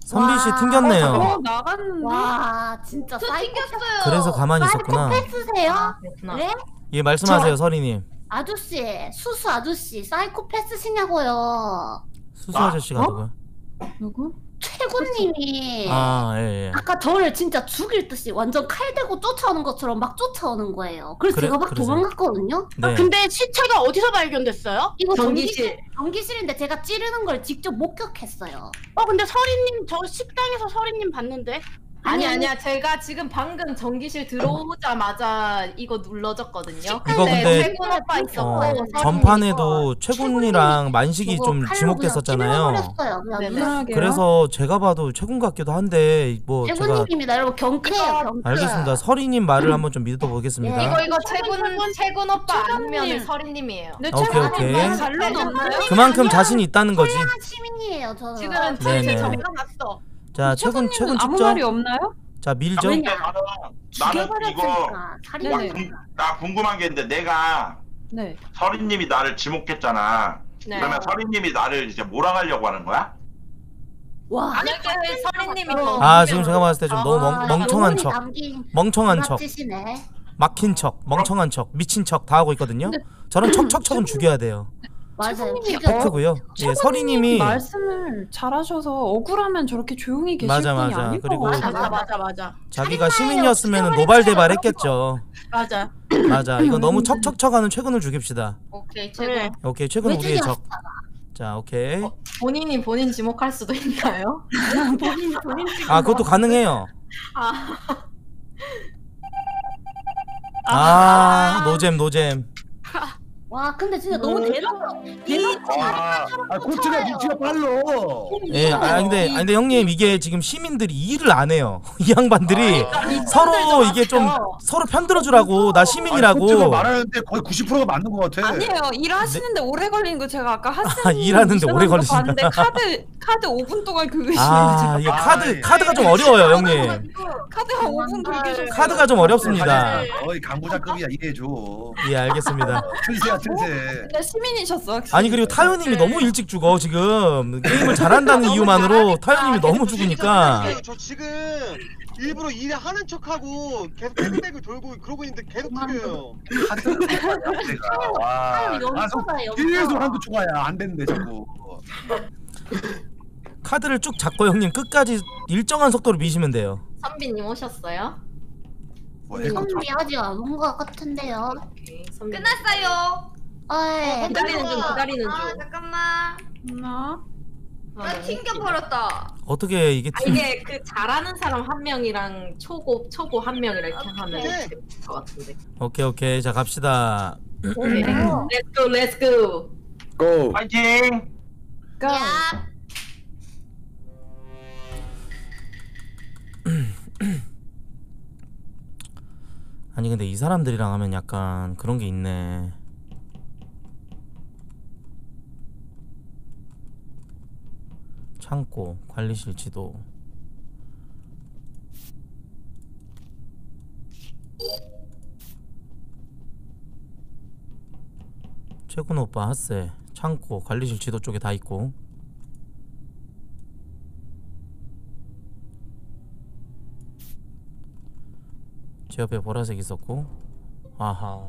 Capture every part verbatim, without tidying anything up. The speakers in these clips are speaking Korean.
선비 씨 튕겼네요. 어, 나갔는데. 와 진짜 저 사이코 튕겼어요. 그래서 가만히 있었구나. 사이코패스세요? 아, 그렇구나. 네? 예, 말씀하세요, 서리님. 아저씨 수수 아저씨 사이코패스시냐고요. 수수 아저씨가 누구야? 누구? 최군님이 아, 예, 예. 아까 저를 진짜 죽일 듯이 완전 칼 대고 쫓아오는 것처럼 막 쫓아오는 거예요. 그래서 그래- 제가 막 그래서요? 도망갔거든요. 네. 근데 시체가 어디서 발견됐어요? 이거 전기실. 전기실 전기실인데 제가 찌르는 걸 직접 목격했어요. 어 근데 서리님 저 식당에서 서리님 봤는데. 아니 아니, 아니야 제가 지금 방금 전기실 들어오자마자 이거 눌러졌거든요. 이거 근데 최군 오빠 어, 있었고 전판에도 최군이랑 만식이 저거 좀 칼로 지목됐었잖아요. 그냥 찔러버렸어요, 그냥 네네. 눈에. 그래서 제가 봐도 최군 같기도 한데 뭐 제가 최군님입니다, 여러분. 경크예요, 경크. 알겠습니다. 서리님 말을 한번 좀 믿어보겠습니다. 예. 이거 이거 최군 최군 오빠 최군님. 아니면 서리님이에요. 내 오케이, 최근에 오케이. 뭐 잘못 없나요? 그만큼 자신이 있다는 거지. 선량한 시민이에요, 저는. 지금은 네네. 최근 저희가 봤어. 자, 최군 최근에는 최군 아무 찍죠. 말이 없나요? 자, 밀죠. 왜냐? 나는 나는 이거 죽여버렸으니까. 나, 살인했으니까. 궁- 나 궁금한 게 있는데 내가 네. 서리님이 나를 지목했잖아. 네. 그러면 서리님이 나를 이제 몰아가려고 하는 거야? 와. 아니 서리님이 어. 더 아, 지금 제가 봤을 때 좀 너무 아, 멍, 멍청한 영혼이 척, 담긴 멍청한 척, 불합치시네. 막힌 척, 멍청한 척, 미친 척 다 하고 있거든요. 저런 척척척은 죽여야 돼요. 맞아요. 최군님이 지금 팩트고요. 예, 서리님이 말씀을 잘하셔서 억울하면 저렇게 조용히 계실 맞아, 분이 맞아. 아닐 그리고 것 맞아 같아요. 맞아 맞아 자기가 시민이었으면 노발대발했겠죠. 맞아. 맞아. 이거 너무 척척척하는 최군을 죽입시다. 오케이 그래. 최군. 오케이, 최군 왜 우리의 죽였어? 적. 자, 오케이. 본인이 본인 지목할 수도 있나요? 본인 본인 찍은 아, 그것도 거. 가능해요. 아 아, 노잼, 노잼. 와, 근데 진짜 너무 대단하다. 대단하다. 아, 아 코트가 눈치가 빨로. 예, 아 근데 아 근데 형님 이게 지금 시민들이 일을 안 해요. 이 양반들이 서로 이게 좀 서로 편들어 주라고. 나 코트가 시민이라고. 말하는데 거의 구십 퍼센트가 맞는 것 같아. 아니에요. 일하시는데 오래 걸리는 거 제가 아까 하스 아, 일하는데 오래 걸리신다. 봤는데 카드 카드 오 분 동안 긁으시는데 아, 이게 아, 카드 예. 카드가 좀 어려워요, 형님. 카드가 오 분 긁으셨어요. 카드가 좀 어렵습니다. 거의 강부자급이야 이해해줘. 예, 알겠습니다. 틀세야 틀세. 근데 시민이셨어. 확실히. 아니 그리고 타요님이 너무 일찍 죽어 지금. 게임을 잘한다는 이유만으로 타요님이 너무 죽으니까. 저 지금 일부러 일을 하는 척하고 계속 백백을 돌고 그러고 있는데 계속 튀겨요. 와. 아유, 아, 저 영서다, 영서. 계속 한두 초가야 안 된대 자꾸. 카드를 쭉 잡고 형님 끝까지 일정한 속도로 미시면 돼요. 선비님 오셨어요? 뭐 해서 선비 아직 안 온 것 같은데요. 오케이 선비. 끝났어요. 아, 기다리는 중 기다리는 중. 아 잠깐만. 나 나 튕겨버렸다. 어떻게 이게 아, 팀 이게 그 잘하는 사람 한 명이랑 초고 초고 한 명 이렇게 하면 오케이. 재밌을 것 같은데. 오케이 오케이 자 갑시다. 오케이. Let's go, let's go. 고. 파이팅! 야. 아니 근데 이 사람들이랑 하면 약간 그런 게 있네. 창고, 관리실 지도. 최군 오빠 핫세. 창고, 관리실 지도 쪽에 다 있고. 제 옆에 보라색 있었고. 아하.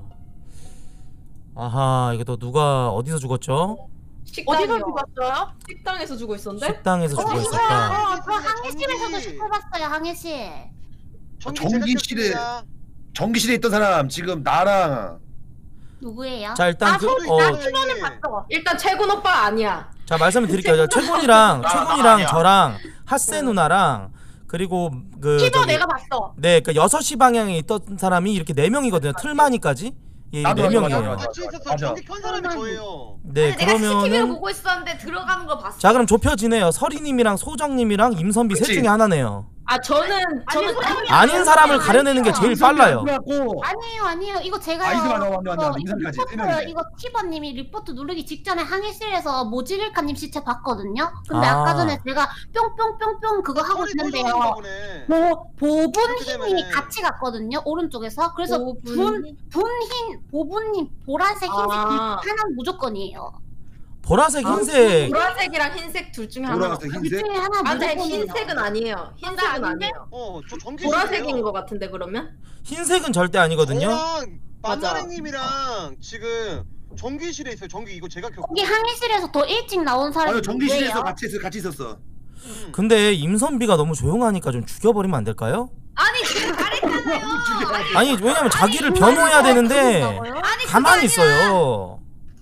아하, 이거 또 누가 어디서 죽었죠? 어디서 식당이요. 죽었어요? 식당에서 죽고 있었는데? 식당에서 죽어 어, 있었다. 저 항해실에서도 시켜봤어요, 항해실. 전기 전기실에 제작했습니다. 전기실에 있던 사람 지금 나랑 누구예요? 자 일단 아, 그 저도 어, 나 초반에 봤어. 일단 최군 오빠 아니야. 자 말씀을 드릴게요. 최군이랑 아, 최군이랑 아니야. 저랑 핫세 누나랑 그리고 그 티저 저기 내가 봤어. 네, 그 여섯 시 방향에 있던 사람이 이렇게 네 명이거든요. 틀마니까지. 예, 나도 네 맞아, 명이에요. 맞아, 같이 있었어. 맞아. 전기 켠 사람이 저예요. 네, 내가 씨씨티비를 그러면은 보고 있었는데 들어가는 걸 봤어. 자 그럼 좁혀지네요. 서리님이랑 소정님이랑 임선비 셋 그치. 중에 하나네요. 아 저는 저는 아닌 사람을 가려내는 게 제일 빨라요. 그래갖고 아니에요, 아니에요. 이거 제가요. 아이디가 나와, 나와, 나와. 이거 인상까지. 세 리포트, 명이네. 이거 티버님이 리포트 누르기 직전에 항해실에서 모지릴카님 시체 봤거든요. 근데 아. 아. 까 전에 제가 뿅뿅뿅뿅 그거 하고 소리 또 있는데요. 좋아하는가 보네. 보, 보분 그렇게 힘이 되면은- 같이 갔거든요. 오른쪽에서. 그래서 보분 분, 분힘, 보분힘, 보라색, 흰색 아. 하나는 무조건이에요. 보라색, 흰색. 보라색이랑 흰색 둘 중에 하나. 보라색, 흰색. 둘 중에 하나 아, 근데 무조건 흰색은 아니에요. 흰색은 아닌데? 아니에요. 어저 전기실. 보라색인 것 같은데 그러면? 흰색은 절대 아니거든요. 저랑 맞아. 만나랭님이랑 지금 전기실에 있어요. 전기 이거 제가 켰고. 거기 항해실에서 더 일찍 나온 사람이 아유 전기실에서 누구예요? 같이 있어 같이 있었어. 음. 근데 임선비가 너무 조용하니까 좀 죽여버리면 안 될까요? 아니 지금 말했잖아요. 아니 왜냐면 자기를 변호해야 되는데 아니 가만히 그거 아니라 있어요.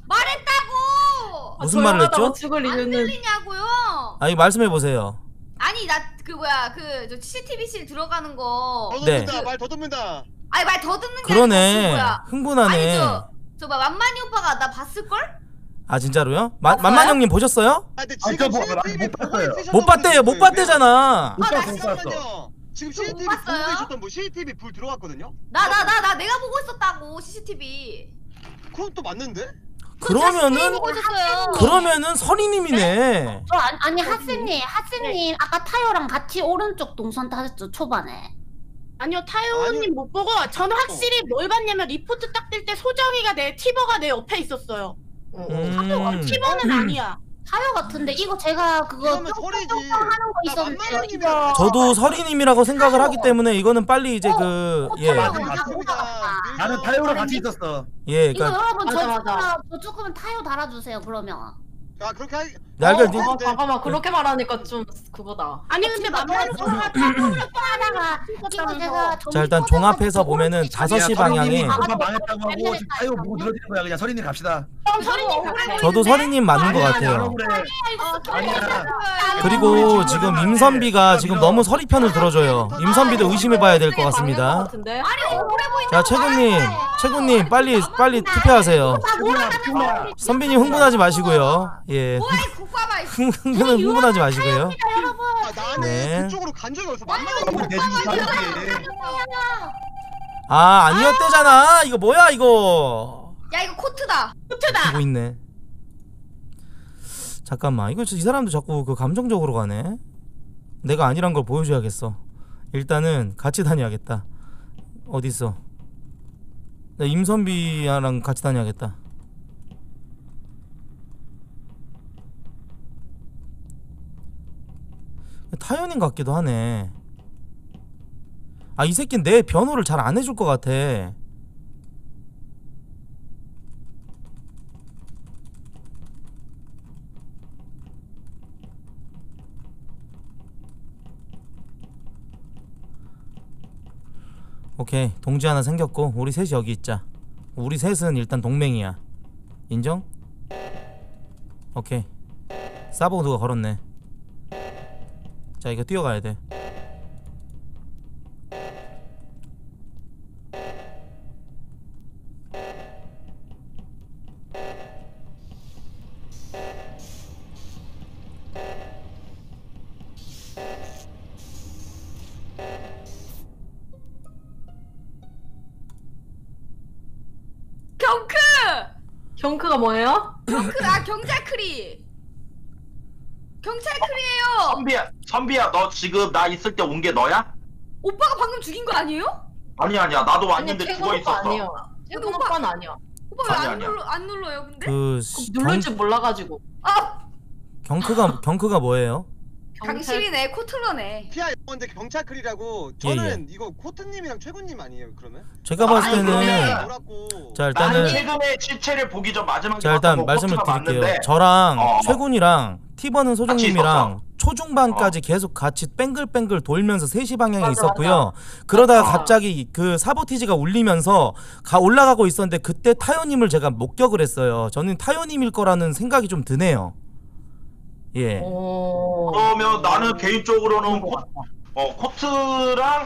말했다고. 무슨 말을 조용하다고 했죠? 죽을 안 이유는 들리냐고요? 아니 말씀해 보세요. 아니 나 그 뭐야 그 씨씨티비실 들어가는 거. 더 네. 듣는다 말 더 듣는다. 아니 말 더 듣는 게 그러네. 아니라 뭐야? 아니 흥분하네. 저저 만만이 오빠가 나 봤을 걸? 아 진짜로요? 마, 봤어요? 만만 형님 보셨어요? 아 근데 아, 지금 저 뭐, 씨씨티비 못 보고 봤어요. 있으셔서 못 봤대요. 못 그러는 거예요. 봤대잖아. 못 아, 나 봤어 못 봤어. 잠깐만요. 지금 씨씨티비 못 봤어요? 보고 계셨던 분 씨씨티비 불 들어갔거든요. 나 나 나 나 내가 보고 있었다고 씨씨티비. 그건 또 맞는데? 그러면은 보고 있었어요. 그러면은 선이님이네. 저 아니, 아니 하스님, 하스님 아까 타요랑 같이 오른쪽 동선 타셨죠 초반에. 아니요 타요님 못 보고 저는 확실히 뭘 봤냐면 리포트 딱 뜰 때 소정이가 내 티버가 내 옆에 있었어요. 음. 티버는 아니야. 타요 같은데 이거 제가 그거 그러면 소리지. 하는 거 나 있었는데 만만님이랑 저도 설이님이라고 생각을 하기 때문에 이거는 빨리 이제 그 예. 맞아, 타요가 맞아. 나보다 나는 타요랑 같이 있었어. 예, 이거 그러니까 여러분 맞아, 저 맞아. 조금만 저 조금은 타요 달아주세요 그러면. 아 그렇게 하. 네, 알겠- 어, 어, 잠깐만 그렇게 말하니까 좀 그거다. 아니 근데 만만히 하다가 이거 제가 자 일단 종합해서 보면은 다섯 시 방향에 오빠 망했다고 하고 지금 타요 보고 늘어지는 거야. 그냥 설이님 갑시다. 저도 설이님 맞는 것 아니야, 같아요. 그래. 아니야. 그리고 지금 임선비가 지금 너무 설이 편을 들어줘요. 임선비도 의심해봐야 될 것 같습니다. 같은데? 아니 억울해 보인다. 자 최군님, 최군님 빨리 빨리 투표하세요. 피구나 피구나. 선비님 흥분하지 마시고요. 예, 뭐야 이 국가봐. 흥- 흥분은 흥분하지 마시고요. 아 나는 네. 그쪽으로 간 적이 없어. 우리 만만님. 내주고 사는데. 아 아니었대잖아. 이거 뭐야 이거? 야 이거 코트다. 보고 있네. 잠깐만 이거 이 사람도 자꾸 그 감정적으로 가네. 내가 아니란 걸 보여줘야겠어. 일단은 같이 다녀야겠다. 어디 있어? 나 임선비랑 같이 다녀야겠다. 타연인 같기도 하네. 아 이 새끼는 내 변호를 잘 안 해줄 것 같아. 오케이 동지 하나 생겼고 우리 셋이 여기 있자. 우리 셋은 일단 동맹이야. 인정? 오케이 사보고 누가 걸었네. 자 이거 뛰어가야 돼. 경크. 경크가 뭐예요? 경크 아 경찰크리. 경찰크리예요. 선비야, 선비야, 너 지금 나 있을 때 온 게 너야? 오빠가 방금 죽인 거 아니에요? 아니 아니야, 나도 왔는데 아니, 죽어 최근 오빠 있었어. 아니에요. 최근 오빠는 아니야. 오빠 왜 아니, 안 아니야. 눌러 안 눌러요 근데? 그 누를 경, 줄 몰라가지고. 아 경크가 경크가 뭐예요? 당신이네 코트러네. 피아 영원데 경찰클이라고. 예, 저는 이거 코트님이랑 최군님 아니에요 그러면? 제가 봤을 아니, 때는 그래. 놀았고. 자 나는 일단은 최근에 실체를 보기 전 마지막에 자 일단 봤던 거 말씀을 코트가 드릴게요. 맞는데 저랑 어. 최군이랑 티버는 소정님이랑 있었어. 초중반까지 어. 계속 같이 뺑글뺑글 돌면서 세 시 방향에 맞아, 있었고요. 그러다가 맞아. 갑자기 그 사보티지가 울리면서 가 올라가고 있었는데 그때 타요님을 제가 목격을 했어요. 저는 타요님일 거라는 생각이 좀 드네요. 예. 오. 그러면 나는 개인적으로는 코, 어, 코트랑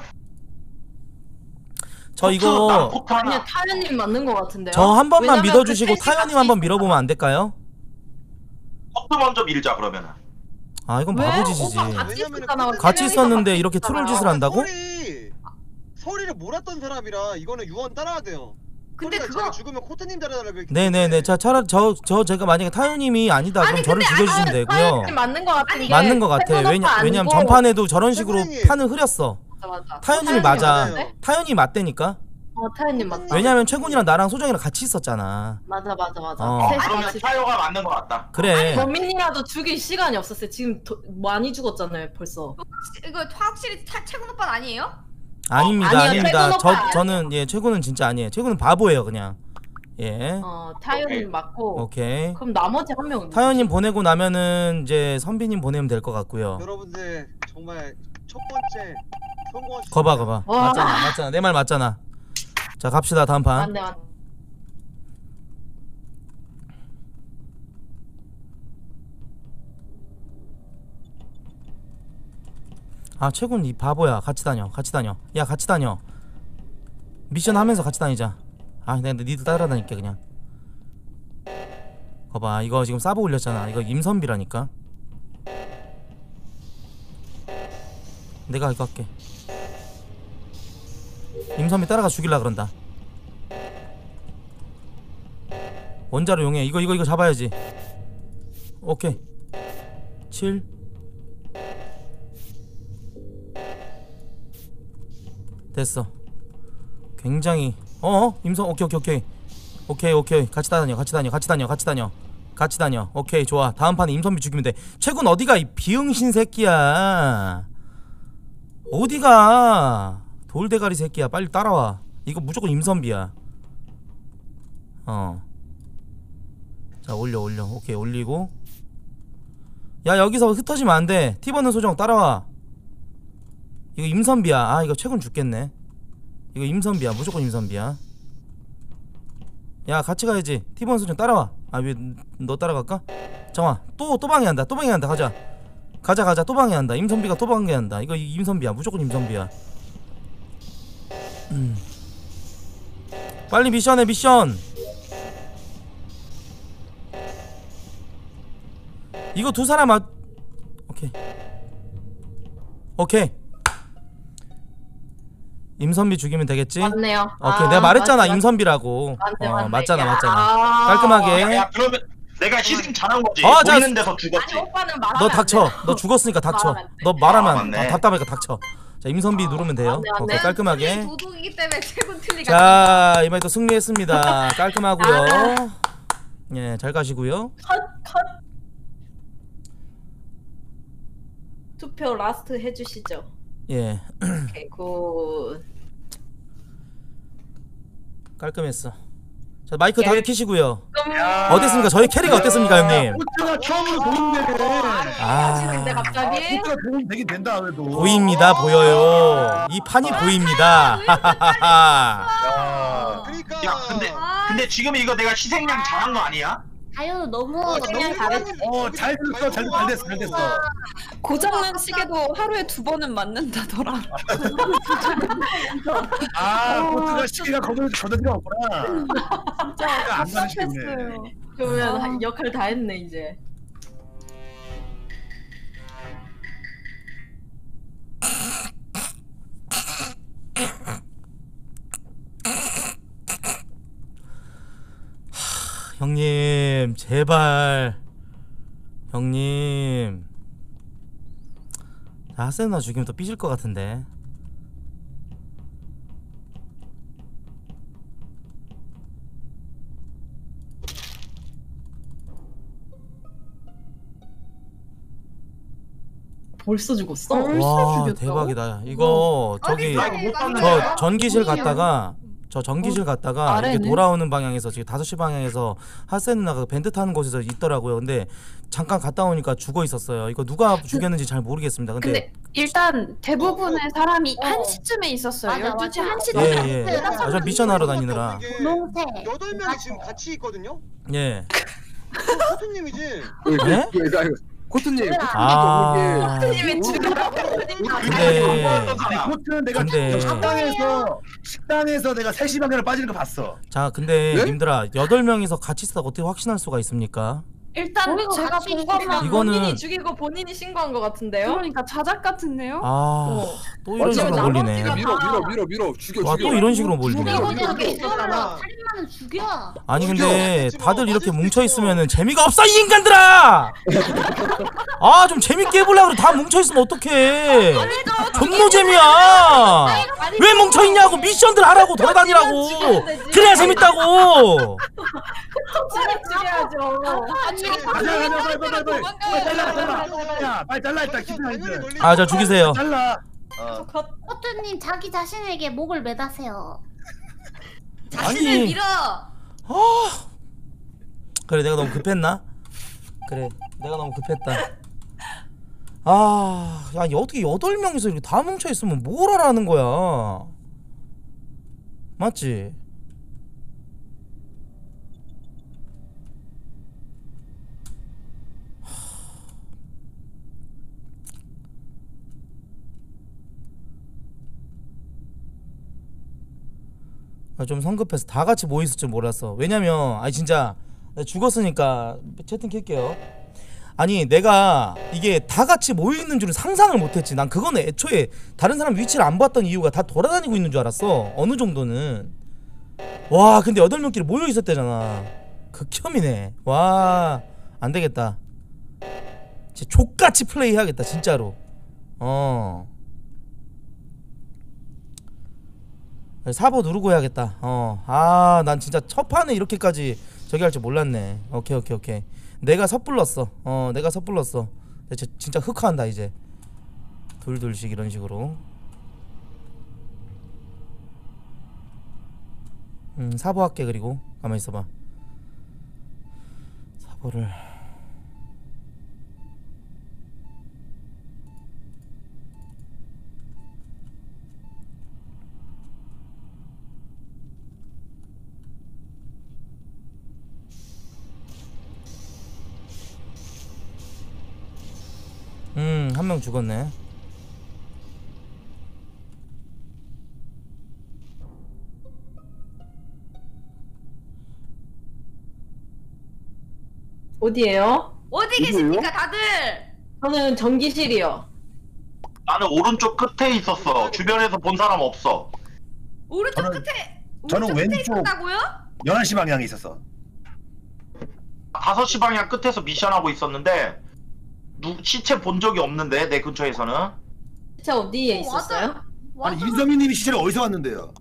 저 코트, 난 이거 코트 아니요 하나. 타연님 맞는 것 같은데요. 저 한 번만 왜냐면 믿어주시고 그 셋이 타요님 같이 한번 밀어보면 안 될까요? 코트 먼저 밀자 그러면은. 아 이건 왜? 바보짓이지. 오빠 같이 왜냐면은 있었잖아. 그때 같이 세 명이서 있었는데 같이 이렇게 있었잖아. 트롤 짓을 한다고? 소리 소리를 몰았던 사람이라 이거는 유언 따라야 돼요. 근데 소리가 그거 제가 죽으면 코트님 따라달라고 했기 네네네. 때문에. 자 차라리 저, 저 제가 만약에 타요님이 아니다 그럼 아니, 저를 근데 죽여주시면 되고요. 타연님 맞는 것 같은 게 맞는 것 같아. 세컨 왜냐, 오빠 왜냐면 아니고. 전판에도 저런 식으로 세컨이- 판을 흐렸어. 맞아, 맞아. 타연님이 타연이 맞아. 맞아요. 타연이 맞대니까. 어 타연님 맞다. 왜냐면 최군이랑 나랑 소정이랑 같이 있었잖아. 맞아 맞아 맞아. 어. 셋이 그러면 같이. 타요가 맞는 것 같다. 그래. 범인이라도 죽일 시간이 없었어요. 지금 더, 많이 죽었잖아요 벌써. 이거 확실히 차, 최근 오빠는 아니에요? 아닙니다. 아니요, 아닙니다. 최군 저 오빠. 저는 예 최군은 진짜 아니에요. 최군은 바보예요 그냥. 예. 어 타연님 맞고. 오케이. 그럼 나머지 한 명은 타연님 보내고 나면은 이제 선비님 보내면 될 것 같고요. 여러분들 정말 첫 번째 성공할 수 거봐 있어요. 거봐. 와. 맞잖아 맞잖아. 내 말 맞잖아. 자 갑시다 다음 판. 맞네 맞네. 아 최군 이 바보야. 같이 다녀. 같이 다녀. 야 같이 다녀. 미션 하면서 같이 다니자. 아 내가 니도 따라다닐게 그냥. 거봐 이거 지금 사보 올렸잖아. 이거 임선비라니까. 내가 이거 할게. 임선비 따라가 죽일라 그런다. 원자로 용해. 이거 이거 이거 잡아야지. 오케이. 칠. 됐어. 굉장히 어 임선 오케이 오케이 오케이 오케이 오케이 같이 다녀 같이 다녀 같이 다녀 같이 다녀 같이 다녀. 오케이 좋아. 다음 판에 임선비 죽이면 돼. 최군 어디가 이 비응신 새끼야. 어디가 돌대가리 새끼야. 빨리 따라와. 이거 무조건 임선비야. 어. 자 올려 올려. 오케이 올리고. 야 여기서 흩어지면 안돼. 티버는 소정 따라와. 이거 임선비야. 아 이거 최군 죽겠네. 이거 임선비야. 무조건 임선비야. 야 같이 가야지. 티번 소정 따라와. 아 왜 너 따라갈까? 잠깐만. 또 또 방해한다. 또 방해한다. 가자 가자 가자. 또 방해한다. 임선비가 또 방해한다. 이거 임선비야. 무조건 임선비야. 음. 빨리 미션해 미션. 이거 두 사람 아 오케이 오케이 임선비 죽이면 되겠지? 맞네요. 오케이 아, 내가 말했잖아. 맞네, 임선비라고. 맞네, 어 맞네. 맞잖아 야. 맞잖아. 아. 깔끔하게. 야, 야 그러면 내가 희생 잘한 거지. 어, 자, 보이는 데서 죽었지. 아니 오빠는 말하면 너 안 닥쳐. 돼. 너 죽었으니까 닥쳐. 말하면 안 돼. 너 말하면 아, 안- 맞네. 어, 답답하니까 닥쳐. 자 임선비 누르면 돼요. 맞네, 맞네. 오케이 깔끔하게. 도둑이기 때문에 최근 틀리가. 자 이번에 또 승리했습니다. 깔끔하고요. 예 잘 가시고요. 컷컷 투표 라스트 해주시죠. 예 오케이 굿. 깔끔했어. 자 마이크 예. 다들 켜시고요. 야. 어땠습니까? 저희 캐리가 어땠습니까 형님? 호트가 처음으로 도움되네. 아 근데 갑자기 호트가 도움 되긴 된다 그래도. 보입니다 보여요. 이 판이 보입니다. 야. 그러니까 야 근데 근데 지금 이거 내가 희생양 잘한 거 아니야? 아유 너무 어, 그냥 너무 잘했. 어, 잘 됐어, 잘, 잘 됐어, 잘 됐어. 고장난 시계도 하루에 두 번은 맞는다더라. 아, 호트가 시계가 거기서 거둔가 없구나. 진짜 안 가는 시계네. 그러면 아. 역할 다 했네 이제. 형님 제발 형님. 자, 하센 누나 죽이면 또 삐질 것 같은데. 벌써 죽었어? 와 죽였다고? 대박이다. 이거 저기 나 이거 못 봤는데. 저 전기실 갔다가 저 전기실 갔다가 이게 아래는? 돌아오는 방향에서 지금 다섯 시 방향에서 하센 누나가 밴드 타는 곳에서 있더라고요. 근데 잠깐 갔다 오니까 죽어 있었어요. 이거 누가 죽였는지 잘 모르겠습니다. 근데 근데 일단 대부분의 사람이 어. 한 시쯤에 있었어요. 맞아, 열두 시 맞아. 한 시 예, 쯤에. 예. 아, 저 미션 하러 다니느라. 분홍색. 여덟 명이 지금 같이 있거든요. 예. 코트님이지. 네? 코트님, 아. 님이 지금 근데 아니, 호트는 내가 근데- 식당에서 식당에서 내가 세 시 방향으로 빠지는 거 봤어. 자 근데 네? 님들아 여덟 명이서 같이 있었다고 어떻게 확신할 수가 있습니까? 일단 거기서 제가 같이 본 것만 이거는- 본인이 죽이고 본인이 신고한 것 같은데요? 그러니까 자작 같은데요? 아, 또 이런 맞아, 식으로 나머지가 몰리네. 다- 밀어 밀어 밀어 밀어 죽여 와, 죽여. 또 이런 식으로 몰리네. 죽여. 이거저기 있었잖아. 살인마는 죽여. 아니 죽여. 근데 맞을 다들 수도 이렇게 있어. 뭉쳐 있으면은 재미가 없어 이 인간들아. 아 좀 재밌게 해보려고 그래. 다 뭉쳐 있으면 어떡해. 존노 재미야. 왜 뭉쳐 있냐고. 미션들 하라고 돌아다니라고. 그래야 재밌다고. 죽여야죠. 가자 가자 빨리 빨리 빨리 빨리 잘라 잘라 야 빨리 잘라 일단 당연히 기사님들 걸리지. 아 저 죽이세요. 잘라 어. 코트님 자기 자신에게 목을 매다세요. 자신을 아니. 밀어. 아 그래 내가 너무 급했나? 그래 내가 너무 급했다. 아, 야 어떻게 여덟 명이서 이렇게 다 뭉쳐 있으면 뭘 하라는 거야? 맞지? 아, 좀 성급해서 다 같이 모였을 줄 몰랐어. 왜냐면 아니 진짜 내가 죽었으니까 채팅 켤게요. 아니 내가 이게 다 같이 모여있는 줄은 상상을 못했지. 난 그거는 애초에 다른 사람 위치를 안 봤던 이유가 다 돌아다니고 있는 줄 알았어. 어느 정도는. 와 근데 여덟 명끼리 모여있었대잖아. 극혐이네. 와 안되겠다. 진짜 족같이 플레이 해야겠다 진짜로. 어 사보 누르고 해야겠다. 어 아 난 진짜 첫 판에 이렇게까지 저기 할 줄 몰랐네. 오케이 오케이 오케이. 내가 섣불렀어. 어 내가 섣불렀어. 진짜, 진짜 흑화한다 이제. 둘둘씩 이런 식으로. 음 사보 할게. 그리고 가만히 있어봐. 사보를 음, 한 명 죽었네. 어디에요? 어디 계십니까 다들? 저는 전기실이요. 나는 오른쪽 끝에 있었어. 주변에서 본 사람 없어. 오른쪽 저는- 끝에 저는 오른쪽 끝에 왼쪽. 있었다고요? 열한 시 방향에 있었어. 다섯 시 방향 끝에서 미션하고 있었는데 누 시체 본 적이 없는데 내 근처에서는. 진짜 어디에 어, 있었어요? 아니 와서 임성민님이 시체를 어디서 왔는데요?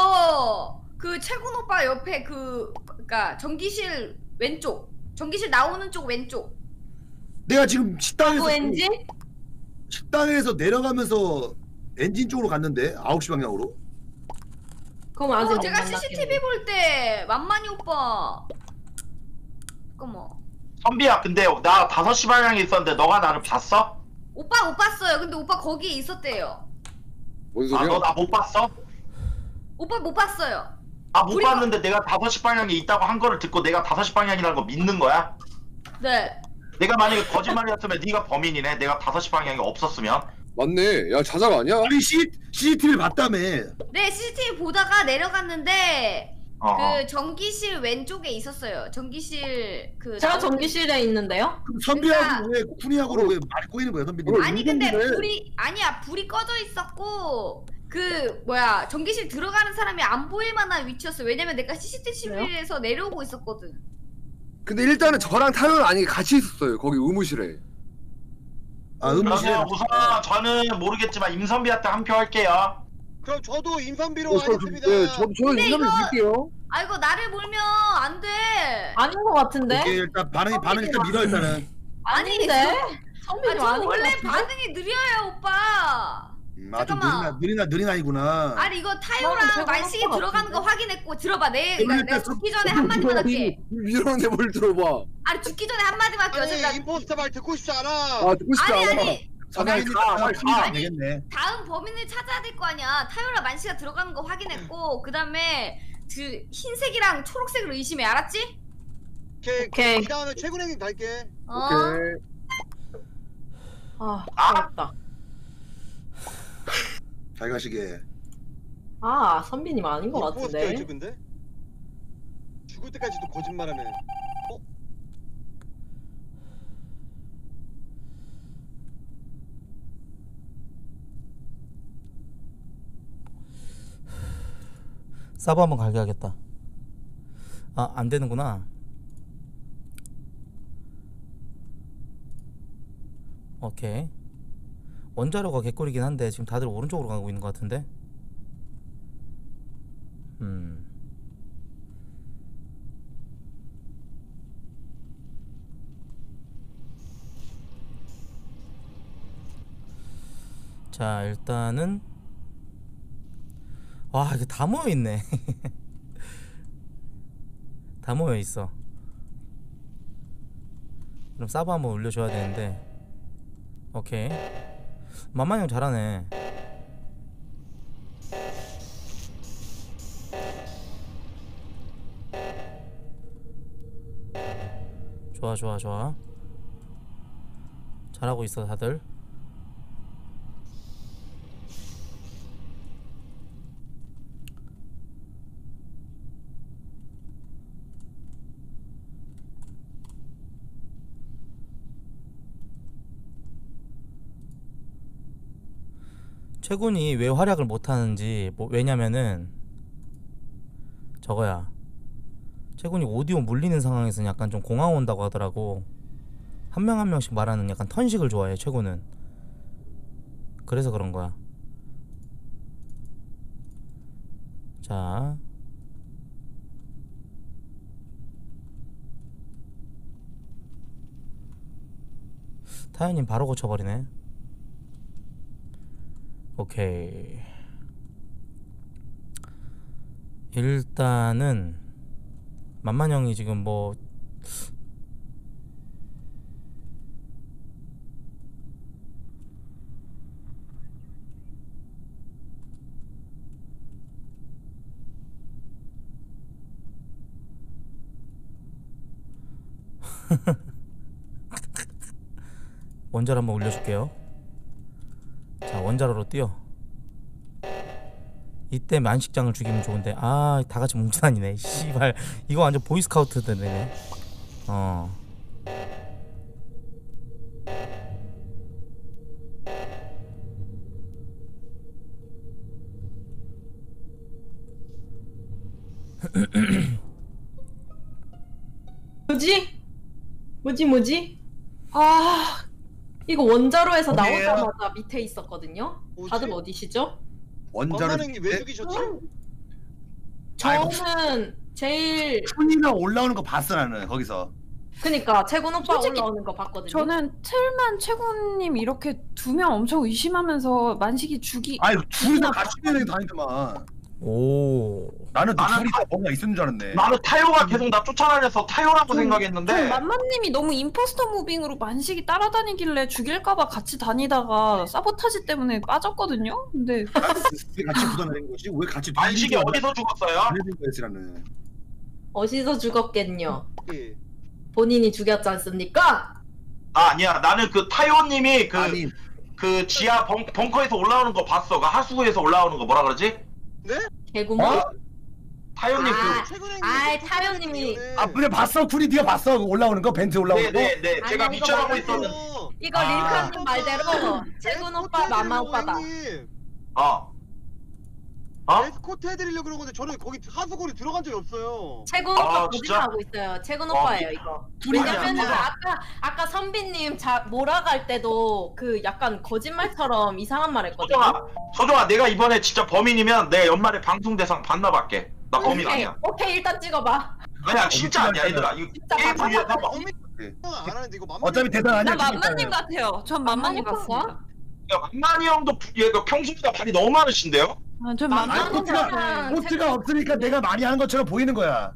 저그 채군 오빠 옆에 그 그니까 전기실 왼쪽 전기실 나오는 쪽 왼쪽. 내가 지금 식당에서 그 엔진? 식당에서 내려가면서 엔진 쪽으로 갔는데 아홉 시 방향으로. 그럼 아직 어, 못 제가 만났겠네. 씨씨티비 볼 때 만만이 오빠. 잠깐만. 선비야 근데 나 다섯 시 방향에 있었는데 너가 나를 봤어? 오빠 못 봤어요. 근데 오빠 거기에 있었대요. 뭔 아 소리야? 너 나 못 봤어? 오빠 못 봤어요. 아 못 우리가- 봤는데 내가 다섯 시 방향에 있다고 한 거를 듣고 내가 다섯 시 방향이라는 거 믿는 거야? 네. 내가 만약에 거짓말이었으면 네가 범인이네. 내가 다섯 시 방향에 없었으면. 맞네. 야 자작 아니야? 아니 씨 씨씨티비를 봤다며. 네 씨씨티비 보다가 내려갔는데 어. 그 전기실 왼쪽에 있었어요. 전기실 그 제가 나오는- 전기실에 있는데요? 그럼 선비하고 왜 쿠니하고로 왜 말이 꼬이는 거야 선비님? 어, 아니 근데 운동기네. 불이 아니야 불이 꺼져 있었고 그 뭐야 전기실 들어가는 사람이 안 보일 만한 위치였어. 왜냐면 내가 씨씨티비에서 내려오고 있었거든. 근데 일단은 저랑 타요는 아니 같이 있었어요. 거기 의무실에. 아 의무실에. 그러면 우선 저는 모르겠지만 임선비한테 한 표 할게요. 그럼 저도 임선비로 어, 저, 하겠습니다. 네, 저도 저는 근데 인정을 이거- 드릴게요. 아 이거 나를 몰면 안 돼. 아닌 것 같은데? 오케이 일단 반응이 반응 일단 밀어 일단은. 아닌데? 아, 선배님 저 아닌 것 원래 같은데? 반응이 느려요 오빠. 음, 아주 잠깐만. 느리나 느리나 느린 아이구나. 아니 이거 나는 타요랑 제가 만식이 한것 들어가는 거 같은데? 확인했고 들어봐. 내 그러니까 그러니까 내가 좀- 죽기 전에 한마디만 할게. 이러는데 뭘 들어봐. 아니 죽기 전에 한마디만 할게. 아니 어차피 나 임포스터 말 듣고 싶지 않아. 아 듣고 싶지 아니 않아. 아니 빨리 가, 빨리 가. 쿠니가 되겠네. 다음 범인을 찾아야 될 거 아니야. 타요랑 만식이가 들어가는 거 확인했고 그 다음에 그 흰색이랑 초록색을 의심해. 알았지? 오케이. 오케이. 이 다음에 최군 형님 갈게. 어. 오케이. 아, 아! 어렵다. 잘 가시게. 아, 선비님 아닌 것 임포스터였지 같은데? 근데? 죽을 때까지도 거짓말하네. 사보 한번 갈게 하겠다. 아, 안 되는구나. 오케이. 원자로가 개꿀이긴 한데 지금 다들 오른쪽으로 가고 있는 것 같은데. 음. 자, 일단은 와, 이게 다 모여 있네. 다 모여 있어. 그럼 사브 한번 올려줘야 되는데. 오케이. 만만히 형 잘하네. 좋아 좋아 좋아. 잘하고 있어 다들. 최군이 왜 활약을 못하는지 뭐 왜냐면은 저거야. 최군이 오디오 물리는 상황에서는 약간 좀 공황 온다고 하더라고. 한 명 한 명씩 말하는 약간 턴식을 좋아해 최군은. 그래서 그런 거야. 자, 타연님 바로 고쳐버리네. 오케이. 일단은 만만형이 지금 뭐 원자로 한번 올려줄게요. 자, 원자로로 뛰어. 이때 만식장을 죽이면 좋은데 아, 다같이 뭉쳐다니네. 씨발, 이거 완전 보이스카우트 되네. 어. 뭐지? 뭐지 뭐지? 아 이거 원자로에서 어디에요? 나오자마자 밑에 있었거든요. 뭐지? 다들 어디시죠? 원자로 만만형이 왜 죽이셨지? 저는 제일 춘이가 올라오는 거 봤어 나는 거기서. 그니까 채군 오빠 솔직히 올라오는 거 봤거든요. 저는 틀만 최군님 이렇게 두 명 엄청 의심하면서 만식이 죽이 아니 둘이서 같이 있는 애 다니더만. 오. 나는 또 나는 둘이서 뭔가 있는 줄 알았네. 나는 타요가 계속 나 쫓아다녀서 타요라고 전- 생각했는데 전 만만님이 너무 임포스터 무빙으로 만식이 따라다니길래 죽일까봐 같이 다니다가 사보타지 때문에 빠졌거든요. 근데 같이 굳어내는 거지 왜 같이 만식이 어디서 죽었어요? 나는. 어디서 죽었겠뇨? 예. 본인이 죽였지 않습니까? 아, 아니야. 나는 그 타요님이 그 아니 그 지하 벙, 벙커에서 올라오는 거 봤어. 그 하수구에서 올라오는 거 뭐라 그러지? 개구멍? 어? 타요님 아, 그 최근에 아이, 타요님이- 아 그래 봤어? 둘이 네가 봤어? 올라오는 거 벤트 올라오는 거? 네네네. 제가 아니, 이거 미쳐하고 맞았어요. 있었는데. 이거 아. 링카님 말대로 채군 오빠 맘마 오빠다. 어. 어? 에스코트 해드리려고 그런 건데 저는 거기 하수구리 들어간 적이 없어요. 채군 아, 오빠 진짜? 거짓말하고 있어요. 채군 어. 오빠예요 이거. 둘이 왜냐면은 아니야. 아까 아까 선비님 자 몰아갈 때도 그 약간 거짓말처럼 이상한 말 했거든요. 소정아, 소정아, 내가 이번에 진짜 범인이면 내 연말에 방송 대상 반납할게. 나 범인 오케이, 아니야. 오케이 일단 찍어봐. 아니야, 진짜 아니야, 얘들아. 이거 진짜 게임 맞아. 위에 봐봐. 범인 안 하는데 이거 맘만 어차피 대단 아니야. 나 만만님 같아요. 전 만만님 만만님 같습니다. 야, 만만이 형도 부- 얘가 평소보다 말이 너무 많으신데요? 아, 전 만만님 만만님 아니, 같아요. 오빠랑 코트가 없으니까 내가 많이 하는 것처럼 보이는 거야.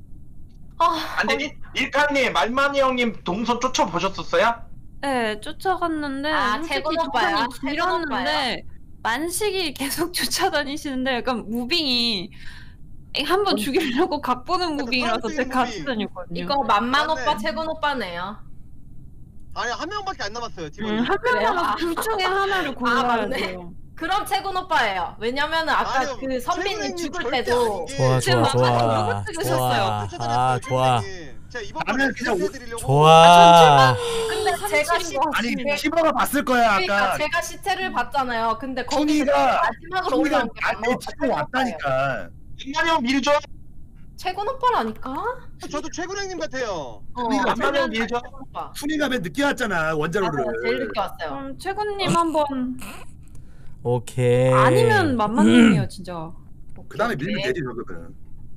아, 안 되니? 일칸님, 말만이 형님 동선 쫓아보셨었어요? 네, 쫓아갔는데 아, 솔직히 채군 오빠야? 동선이 채군 길었는데 만식이 계속 쫓아다니시는데 약간 무빙이 한 번 죽이려고 각 보는 무빙이라서 제가 같이 다녔거든요. 이거 만만 맞네. 오빠 채군 오빠네요. 아니 한 명밖에 안 남았어요 팀원이. 음, 한 그래요? 명만 둘 중에 하나를 골라야 맞네. 돼요. 그럼 채군 오빠예요. 왜냐면은 아까 아니요, 그 선비님 채군 죽을 형님 때도 절대 아닌 게 좋아 지금 좋아 좋아 만만히 누구 찍으셨어요? 좋아. 아 좋아 제가 이번 나는 번에 그냥 해드리려고. 좋아. 근데 제가 삼십인 시, 것 아니 같습니다. 티버가 봤을 거야 그러니까 아까. 제가 시체를 봤잖아요. 근데 거기서 춘이가 마지막으로 춘이가 올라온 게 나한테 치고 왔다니까. 김만이 형 밀죠. 최군 오빠라니까. 저도 최군 형님 같아요. 어, 우리가 김만이 형 밀죠. 최군 오빠. 훈이가 맨 늦게 왔잖아 원자로를. 맞아요, 제일 늦게 왔어요. 그럼 최군님 한번 오케이. 아니면 만만님이요 진짜. 그 다음에 밀면 되지 저거는.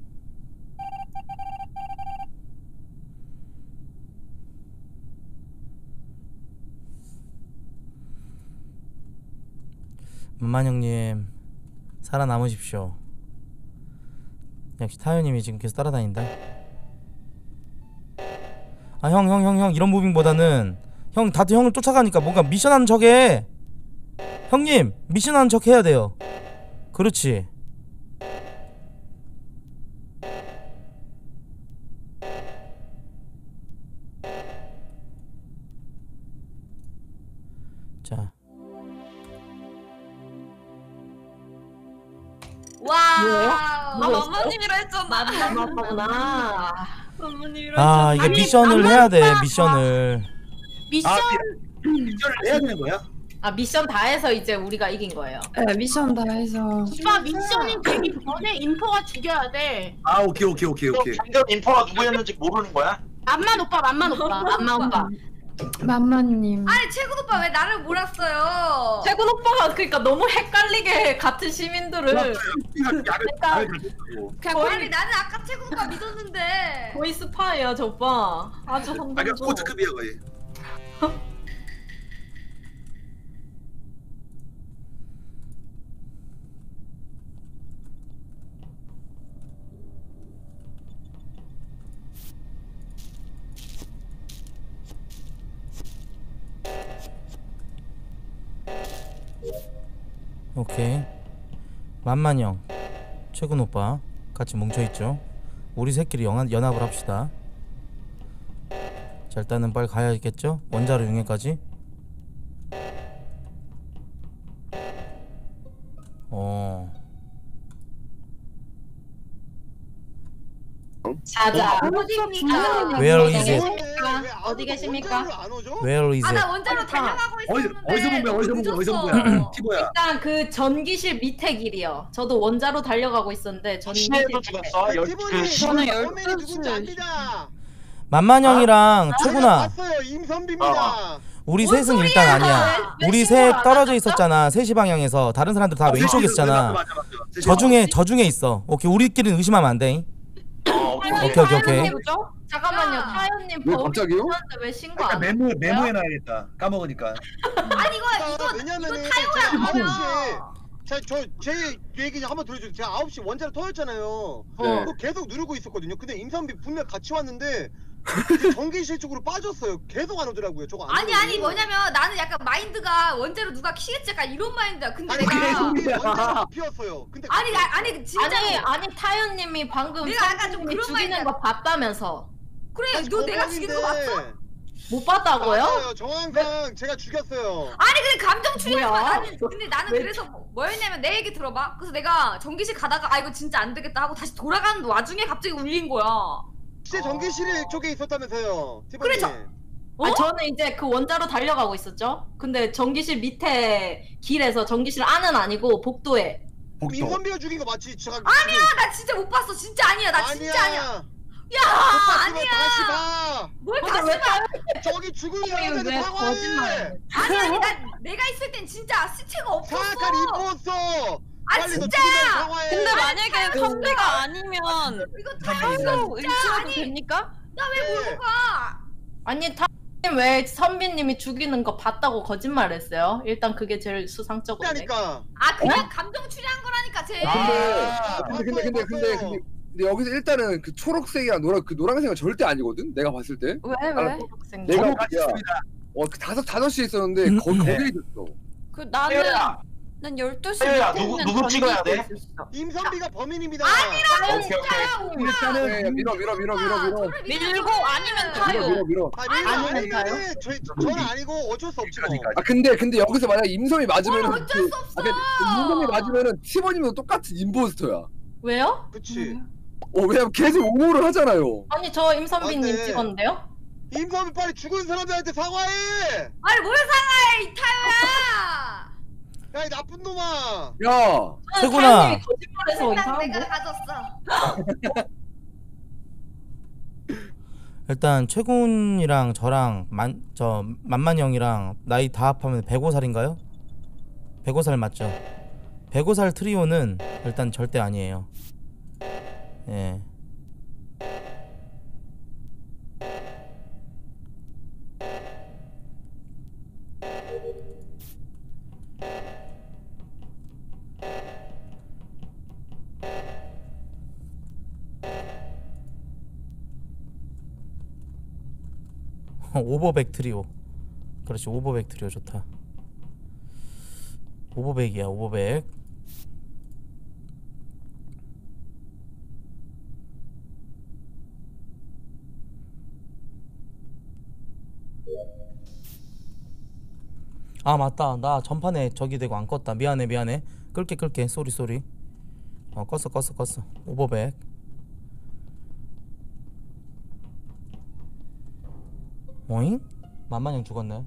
만만 형님 살아남으십시오. 역시 타요님이 지금 계속 따라다닌다. 아 형 형 형 형 이런 무빙보다는 형 다들 형을 쫓아가니까 뭔가 미션하는 척해. 형님 미션하는 척 해야 돼요. 그렇지. 자 와. 아 만만님이라 했잖아. 맞구나. 만만님이라 아 했잖아. 이게 아니, 미션을 해야 돼 아마- 미션을. 미션 아 미션을 해야 되는 거야? 아 미션 다 해서 이제 우리가 이긴 거예요. 네 미션 다 해서. 오빠 미션이 되기 전에 인포가 죽여야 돼. 아 오케이 오케이 오케이 오케이. 방금 인포가 누구였는지 모르는 거야? 만만 오빠 만만 오빠. 안마 오빠. 만만님. 아니 최군 오빠 왜 나를 몰았어요? 최군 오빠가 그러니까 너무 헷갈리게 같은 시민들을 훈이가 약을 약을 가졌다고. 그냥 아니 나는 아까 최군 오빠 믿었는데. 거의 스파이야 저 오빠. 아저 아 그러니까 코트급이야 거의. 오케이. 만만형 최군 오빠 같이 뭉쳐있죠. 우리 새끼리 연합, 연합을 합시다. 자 일단은 빨리 가야겠죠. 원자로 융해까지. 어 자자. 어디입니까? Where is it? 어디 계십니까? 안 오죠? Where is 아 나 it? 원자로 달려가고 어디서 있었는데. 어디서 본 거야 어디서 본 거야 어디서 본 늦었어. 거야 티보야. 일단 그 전기실 밑에 길이요. 저도 원자로 달려가고 있었는데 전기실 시에도 밑에. 죽었어. 열- 티보님 그 저는 저는 열두 열두 누군지 시. 압니다. 만만형이랑 최군아 봤어요 임선비입니다. 우리 뭔 셋은 일단 소리야. 아니야. 왜 우리 신고를 셋 안 떨어져 하셨죠? 있었잖아. 세 시 방향에서. 다른 사람들 다 왼쪽에 있었잖아. 맞아, 맞아, 맞아. 저 중에 저 중에 있어. 오케이 우리끼리는 의심하면 안 돼. 어, 오케이. 오케이 오케이 오케이. 잠깐만요. 야. 타연님 왜 범인 갑자기요? 있었는데 왜 신고 그러니까 안 메모 메모해놔야겠다. 까먹으니까. 아니 이거 이거 왜냐면은 이거 타요야 제가 아홉 그러면. 시에 저제 얘기 한번 들어주세요. 제가 아홉 시 원자로 터졌잖아요. 네. 그거 계속 누르고 있었거든요. 근데 임선비 분명 같이 왔는데 그 전기실 쪽으로 빠졌어요. 계속 안 오더라고요. 저거 안 아니 오더라고요. 아니 뭐냐면 나는 약간 마인드가 원제로 누가 키겠지 약간 이런 마인드야. 근데 아니 내가 임선비 원자로 피웠어요. 근데 아니 아, 아니 진짜 아니 아니 타연님이 방금 내가 약간 좀 선생님이 그런 죽이는 마인드야. 거 봤다면서 그래 아니, 너 내가 죽인 거 봤어? 거북인데. 못 봤다고요? 맞아요. 정황상 제가 죽였어요. 아니 근데 감정 추리한 거야. 뭐야? 나는 근데 나는 왜- 그래서 뭐- 뭐였냐면 내 얘기 들어봐. 그래서 내가 전기실 가다가 아 이거 진짜 안 되겠다 하고 다시 돌아가는 와중에 갑자기 울린 거야. 실제 전기실 쪽에 있었다면서요. 티버님. 그래, 저- 어? 아, 저는 이제 그 원자로 달려가고 있었죠. 근데 전기실 밑에 길에서 전기실 안은 아니고 복도에. 복도. 임선비가 죽인 거 맞지? 제가 아니야 나 진짜 못 봤어. 진짜 아니야. 나 진짜 아니야. 야 아니야. 다시 아니야. 봐. 뭘 근데 다시 왜 봐. 저기 죽은 왜 사람한테 사과해. 거짓말? 아니 아니 난 내가 있을 땐 진짜 시체가 없었어. 사악한 인포였어. 아니 빨리 너 진짜. 죽으면 사과해. 근데 만약에 선배가 아니면 이거 타요 타요 의심해도 아니 됩니까? 나 왜 네. 몰고 가? 아니 타연님 왜 선비님이 죽이는 거 봤다고 거짓말했어요? 일단 그게 제일 수상쩍은데. 그러니까. 아 그냥 감정 추리한 거라니까 쟤. 아, 근데 근데 근데 봤어요, 근데 봤어요. 근데 근데 여기서 일단은 그 초록색이랑 노란 그 노란색은 절대 아니거든. 내가 봤을 때. 왜 왜? 내가 저거까지 야, 있습니다. 어, 그 다섯 다섯 시에 있었는데 음, 거기 음. 거기에 있었어. 그 나는 태연아, 난 열두 시 태연아, 밑에 누구- 있는 누구 찍어야 돼? 전기실에 있었어. 임선비가 범인입니다. 오케이 오케이. 일단은 네, 밀어 밀어 밀어 밀어 밀어. 저를 밀고 믿어줘. 아니면 밀어 타요. 밀어 밀어. 아, 밀면 아니면 아니면은 저 저는 아니고 어쩔 수 없지 뭐. 여기까지까지. 아 근데 근데 여기서 만약 임성이 맞으면은 뭘 어쩔 그- 수 없어. 아, 근데 임성이 맞으면은 티버님도 똑같은 임포스터야. 왜요? 그치. 어 왜냐면 계속 옹호를 하잖아요. 아니 저 임선비님 맞네. 찍었는데요? 임선비 빨리 죽은 사람들한테 사과해. 아니 뭘 상하해 이 타요야. 야 이 나쁜 놈아. 야 최군아. 타연님이 거짓말해서 일단 이상한데? 내가 가졌어. 일단 최군이랑 저랑 만 저 만만 형이랑 나이 다 합하면 백오 살인가요? 백오 살 맞죠? 백오 살 트리오는 일단 절대 아니에요. 예. 오버백 트리오. 그렇지, 오버백 트리오 좋다. 오버백이야, 오버백. 아 맞다, 나 전판에 저기 되고 안 껐다. 미안해 미안해. 끌게 끌게. 쏘리 쏘리. 어 껐어 껐어 껐어. 오버백. 어잉? 만만형 죽었네.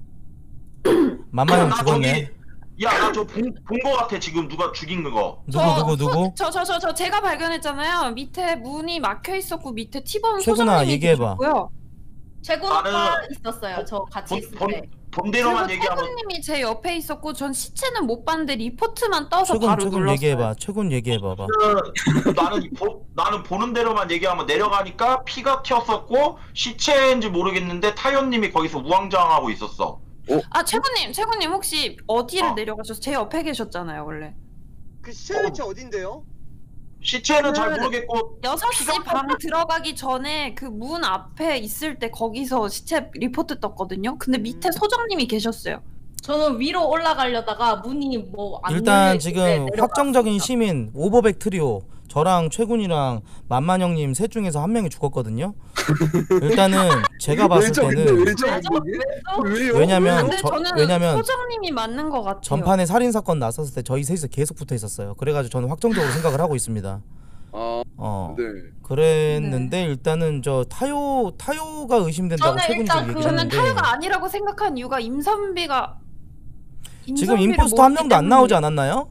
만만형 나 죽었네. 저기 야 나 저 본 거 같아 지금 누가 죽인 거. 누구 누구 누구? 저 저 저 저 제가 발견했잖아요. 밑에 문이 막혀 있었고 밑에 티본 최군아, 소장님이 얘기해봐. 계셨고요. 최군 나는 오빠 있었어요. 저 같이 본, 있을 본, 때. 본대로만 그리고 얘기하면 최군님이 제 옆에 있었고 전 시체는 못 봤는데 리포트만 떠서 최군 바로 최군 눌렀어요. 얘기해봐. 최군 얘기해봐봐. 그, 나는 보, 나는 보는 대로만 얘기하면 내려가니까 피가 튀었었고 시체인지 모르겠는데 타연님이 거기서 우왕좌왕하고 있었어. 아 최군님, 최군님 혹시 어디를 어. 내려가셔서 제 옆에 계셨잖아요 원래. 그 시체 위치 어딘데요? 시체는 잘 그- 모르겠고 여섯 시 방 들어가기 전에 그 문 앞에 있을 때 거기서 시체 리포트 떴거든요. 근데 밑에 음. 소장님이 계셨어요. 저는 위로 올라가려다가 문이 뭐안 일단 지금 확정적인 시민 오버백 트리오 저랑 최군이랑 만만 형님 셋 중에서 한 명이 죽었거든요. 일단은 제가 봤을 왜죠? 근데 때는 왜죠? 왜요? 왜냐면 근데 저, 저는 왜냐면 소장님이 맞는 것 같아요. 전판에 살인 사건 났었을 때 저희 셋이서 계속 붙어 있었어요. 그래가지고 저는 확정적으로 생각을 하고 있습니다. 아, 어 네. 그랬는데 일단은 저 타요 타요가 의심된다고 저는 최군이 일단 지금 그- 저는 얘기했는데 타요가 아니라고 생각한 이유가 임선비가 지금 임선비를 임포스터 한 모았기 명도 안 때문에. 나오지 않았나요?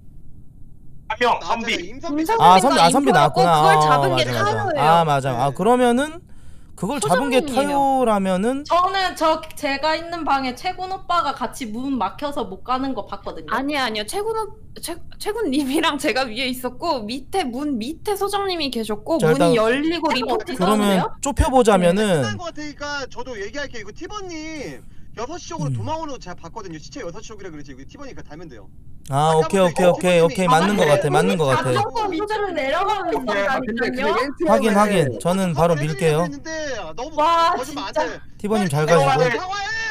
한 명 나왔잖아요. 선비. 임선비. 임선비. 아 선비 아 선비 인포였고 나왔구나. 그걸 아, 잡은 게 맞아, 맞아. 타요예요. 아 맞아. 아 네. 그러면은 그걸 잡은 게 소장님이에요. 타요라면은 저는 저 제가 있는 방에 최군 오빠가 같이 문 막혀서 못 가는 거 봤거든요. 아니요 아니요 최군 오- 최 최군님이랑 제가 위에 있었고 밑에 문 밑에 소장님이 계셨고 자, 문이 일단- 열리고 리포트 그러면 있었는데요. 좁혀보자면은 끝난 거 같으니까 저도 얘기할게요. 이거 티버님 여섯 시 쪽으로 음. 도망오는 거 제가 봤거든요. 시체 여섯 시 쪽이라 그랬지. 이거 티버니까 달면 돼요. 아 오케이 오케이 오케이 오케이 맞는 거 같아 맞는 거 같아. 자꾸 밑으로 내려가고 아, 근데 근데 있었다니까요. 엔티 확인 하면은- 확인. 저는 바로 사과를 밀게요. 해드리려고 했는데 너무 와, 거짓말 안 진짜. 돼. 티버님 잘 빨리 가시고. 사과해.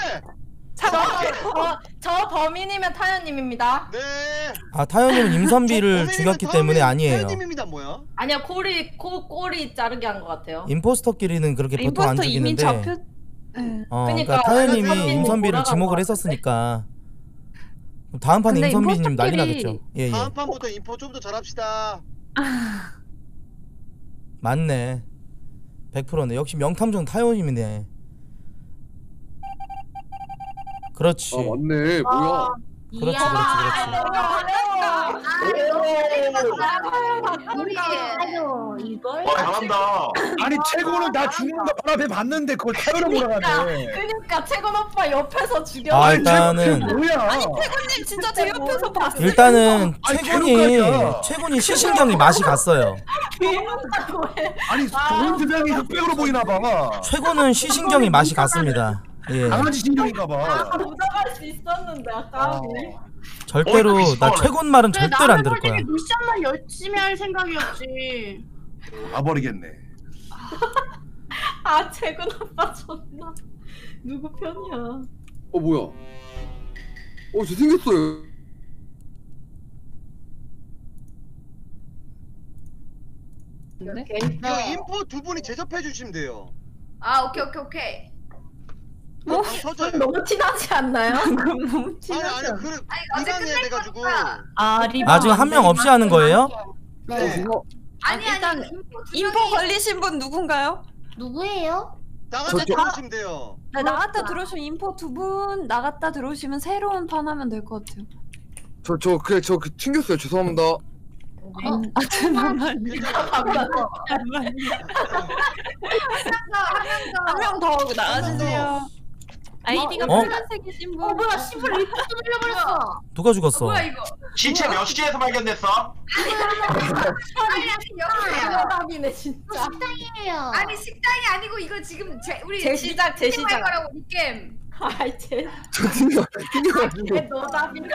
사과해. 저, 저, 저 범인이면 타연님입니다. 네. 아 타요님은 임선비를 저 죽였기 범인이면 때문에 아니에요. 타연님입니다 뭐야? 아니야 꼬리 코 꼬리 자르게 한 것 같아요. 임포스터끼리는 그렇게 보통 안 임포스터 이미 죽이는데. 잡혔. 네. 어, 그러니까 그러니까 타요님이 선비님 임선비를 몰아간 지목을 것 했었으니까 다음 판에 근데 임선비님 난리 임포스터끼리- 나겠죠. 예 예. 다음 판부터 인포 좀 더 잘합시다. 맞네. 백 퍼센트네. 역시 명탐정 타요님이네. 그렇지. 아 맞네. 뭐야? 그렇지 그렇지 그렇지. 우리 아유 이걸 와 잘한다. 아니 최고는 나 죽는 거 바로 앞에 봤는데 그걸 타요로 몰아가네. 그러니까 최군 오빠 옆에서 죽여. 아 아니, 일단은 최고 뭐야? 최군님 진짜 제 옆에서 봤어요. 일단은 아니, 최군이 최고까지야. 최군이 시신경이 맛이 갔어요. 아니 좋은 세상이 흑백으로 보이나 봐. 최군은 시신경이 맛이 갔습니다. 예. 강아지 신경인가 봐. 묻어갈 수 있었는데 아까. 절대로 어, 나 이거 최군 말은 절대로 안 들을 거야. 미션만 열심히 할 생각이었지. 아버리겠네. 아 최군 오빠 존나 누구 편이야? 어 뭐야? 어 잘생겼어요. 그 인포 두 분이 제접해 주시면 돼요. 아 오케이 오케이 오케이. 방 터져요. 너무 티나지 않나요? 아니 아니 그 아니 어제 미간해야 끝낼 돼가지고. 거니까. 아 리바. 아 지금 한 명 없이 하는 거예요? 네. 어, 아니 아니 일단 인포 두 인포 명이- 걸리신 분 누군가요? 누구예요? 나가서 저- 저- 들어오시면 돼요. 네, 나갔다 들어오시면 인포 두 분 나갔다 들어오시면 새로운 판 하면 될 것 같아요. 저 저 그래 저 그 튕겼어요. 죄송합니다. 아 잠깐만요. 한 명 더 나가주세요. 아이디가 어? 빨간색이신 분. 어 뭐야 씨발 리포트 눌려버렸어. 누가 죽었어? 뭐야 이거? 시체 몇 시에서 발견됐어? 대박이네 진짜. 식당이에요. 아니 식당이 아니고 이거 지금 제 우리 제 시작 제 게임 할 시작. 거라고 이 게임. 아이 제. 저 튕겨 튕겨가지고. 노답이네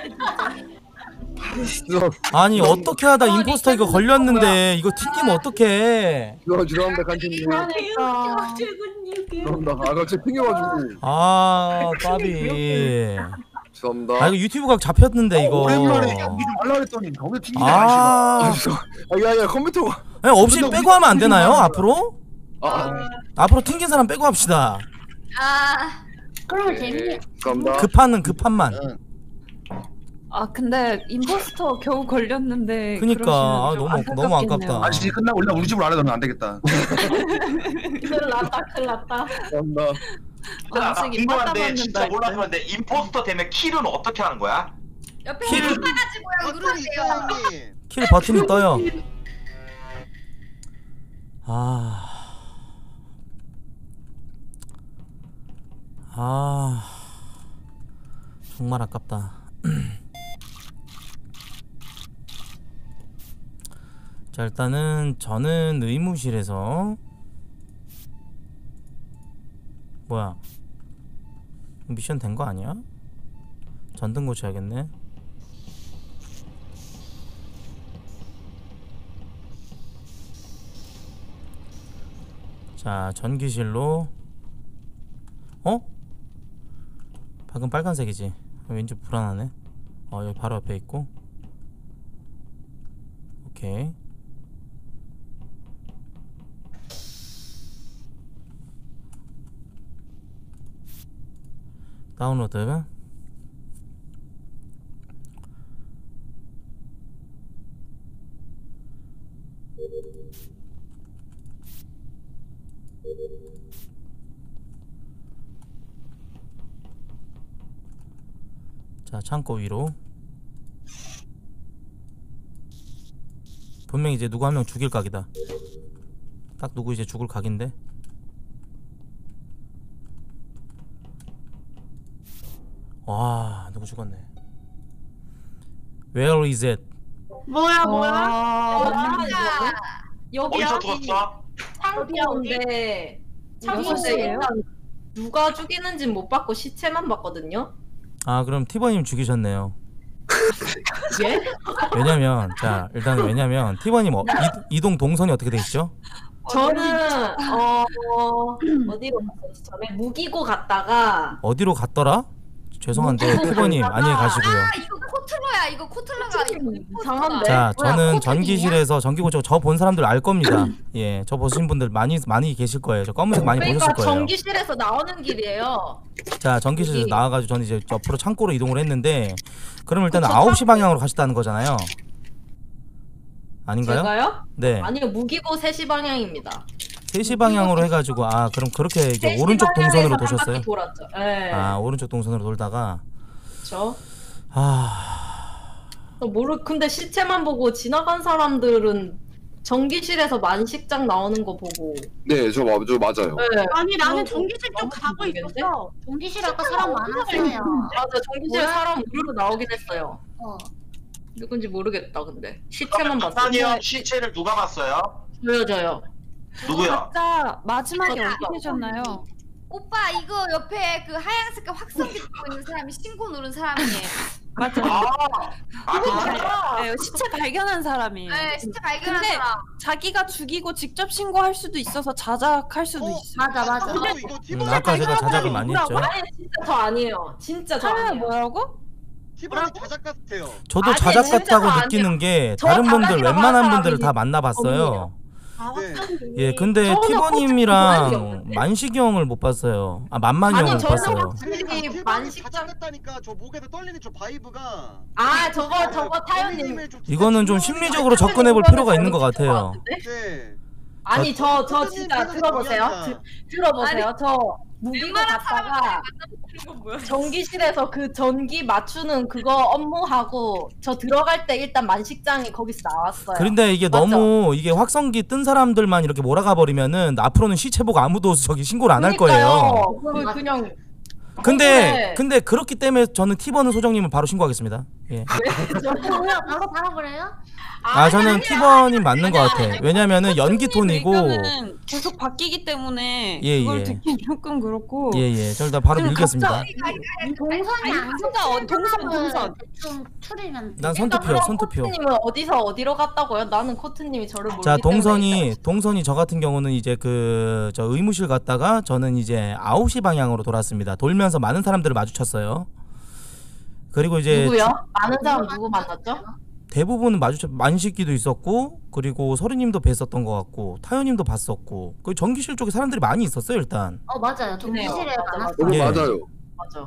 죄송 아니 어떻게 하다 임포스터 이거 걸렸는데 이거 튕기면 어떡해? 죄송 죄송합니다 간팀님. 그러니까. 죄송합니다. 아 갑자기 튕겨가지고. 아 까비. 죄송합니다. 아 이거 유튜브 각 잡혔는데 이거. 오랜만에 연기 좀 하려고 했더니 거기 튕기네 아, 아 죄송. 아니 아니 컴퓨터가. 아니, 없이 빼고 하면 안 되나요? 앞으로? 아 앞으로 튕긴 사람 빼고 합시다. 아 그러면 재밌네. 감사합니다. 급한은 급한만. 아 근데 임포스터 겨우 걸렸는데. 그니까 아, 그러시면 좀 너무 너무 안타깝겠네요. 아깝다. 아저씨 끝나고 일단 우리 집으로 안 해도 안 되겠다. 큰일 났다 큰일 났다. 감사합니다. 나, 나 반칙이 궁금한데 빠따 진짜 받는다, 몰라서 그런데 임포스터 되면 킬은 어떻게 하는 거야? 옆에 킬. 한 가지 모양 버튼이 있어요 누르세요. 형님. 킬 버튼이 떠요. 아. 아. 정말 아깝다. 자, 일단은 저는 의무실에서 뭐야? 미션 된 거 아니야? 전등 고쳐야겠네. 자, 전기실로. 어? 방금 빨간색이지. 왠지 불안하네. 어, 여기 바로 앞에 있고. 오케이. 다운로드. 자, 창고 위로. 분명히 이제 누구 한 명 죽일 각이다. 딱 누구 이제 죽을 각인데. 와, 누구 죽었네. Where is it? 뭐야 뭐야? 와, 여기야. 어디서 죽었어? 창고인데 창고인데 여섯 시예요? 일단 누가 죽이는지 못 봤고 시체만 봤거든요. 아, 그럼 티버님 죽이셨네요. 예? 왜냐면 자, 일단 왜냐면 티버님 어, 이, 이동 동선이 어떻게 돼 있죠? 저는 어 어디로 갔었지? 전에 무기고 갔다가 어디로 갔더라? 죄송한데 티버님 안녕히 가시고요. 아 이거 코틀러야. 이거 코틀러가 이거 이상한데. 자, 뭐야, 저는 코틀이냐? 전기실에서 전기고쳐 저 본 사람들 알 겁니다. 예, 저 보신 분들 많이 많이 계실 거예요. 저 검은색 많이 그러니까 보셨을 거예요. 전기실에서 나오는 길이에요. 자, 전기실에서 여기. 나와가지고 저는 이제 옆으로 창고로 이동을 했는데, 그럼 일단은 아홉 시 방향으로 가셨다는 거잖아요. 아닌가요? 제가요? 네. 아니요 무기고 세 시 방향입니다. 세 시 방향으로 해가지고 아 그럼 그렇게 이제 세 시 오른쪽 동선으로 방향에서 한 도셨어요? 바퀴 돌았죠. 네. 아, 오른쪽 동선으로 돌다가 저 아... 모르 근데 시체만 보고 지나간 사람들은 전기실에서 만식장 나오는 거 보고. 네, 저, 마- 저 맞아요. 네. 아니 나는 그러고 전기실 쪽 아무도 가고 모르겠는데? 있었어. 전기실 아까 사람 많았어요. 맞아 전기실 뭐야? 사람 무료로 나오긴 했어요. 어. 누군지 모르겠다 근데 시체만 봤어. 박사님 시체를 누가 봤어요? 저요 저요. 누구야? 각자 마지막에 어, 어디 계셨나요? 오빠 이거 옆에 그 하얀 색깔 확성기 들고 있는 사람이 신고 누른 사람이에요. 맞아. 아, 아 그거야? 네, 시체 발견한 사람이에요. 네, 진짜 발견한 근데 사람. 자기가 죽이고 직접 신고할 수도 있어서 자작할 수도 어? 있어. 맞아 맞아. 근데 이거 음, 티버님 아까 제가 자작을 많이 했죠. 아니 진짜 저 아니에요. 진짜 저 사람이 아니에요. 뭐라고? 티버님 자작 같아요. 저도 아니, 자작 진짜 같다고 아니야. 느끼는 게 저 다른 분들 자작이라고 웬만한 하는 분들을 다 사람이 만나봤어요. 없네요. 네. 예, 근데 저는 티버님이랑 없는데? 만식이 형을 못 봤어요. 아, 만만이 아니, 형을 못 저는 봤어요. 확실히 그러니까 티버님 만식장. 자작 같다니까 저 목에서 떨리는 저 바이브가. 아 저거 저거 타연님. 본인님을 좀 이거는 좀 진짜 심리적으로 중요하게 접근해 볼 이거는 필요가 있는 것 잘못 같아요. 봤는데? 네. 아니 저 저 선생님 진짜 생각이 들어보세요. 중요하다. 드, 들어보세요. 저 무빙을 갔다가 전기실에서 그 전기 맞추는 그거 업무하고 저 들어갈 때 일단 만식장이 거기서 나왔어요. 그런데 이게 맞죠? 너무 이게 확성기 뜬 사람들만 이렇게 몰아가 버리면은 앞으로는 시체 보고 아무도 저기 신고를 안 할 거예요. 그러니까요. 그 그냥 근데 네. 근데 그렇기 때문에 저는 티버는 소정님을 바로 신고하겠습니다. 예. 뭐야 바로 달아버려요? 아 저는 티버님 맞는 것 같아. 왜냐면은 연기 톤이고 의견은 계속 바뀌기 때문에 예, 그걸 예. 듣기 조금 그렇고. 예예. 저 일단 바로 그리고 밀겠습니다. 갑자기- 동선이 아니, 안 진짜 어, 동선 동선. 대충 추리면 난 일단 선투표 그럼 선투표. 코트님은 어디서 어디로 갔다고요? 나는 코트님이 저를 모르기 자 때문에 동선이 동선이 저 같은 경우는 이제 그 저 의무실 갔다가 저는 이제 아홉 시 방향으로 돌았습니다. 돌면서 많은 사람들을 마주쳤어요. 그리고 이제 누구요? 많은 사람 누구 만났죠? 대부분 마주쳤 만식기도 있었고 그리고 서리님도 뵀었던 것 같고 타요님도 봤었고 그 전기실 쪽에 사람들이 많이 있었어요 일단. 어 맞아요. 전기실에 맞아, 맞아. 많았어. 어, 예. 맞아요. 맞아.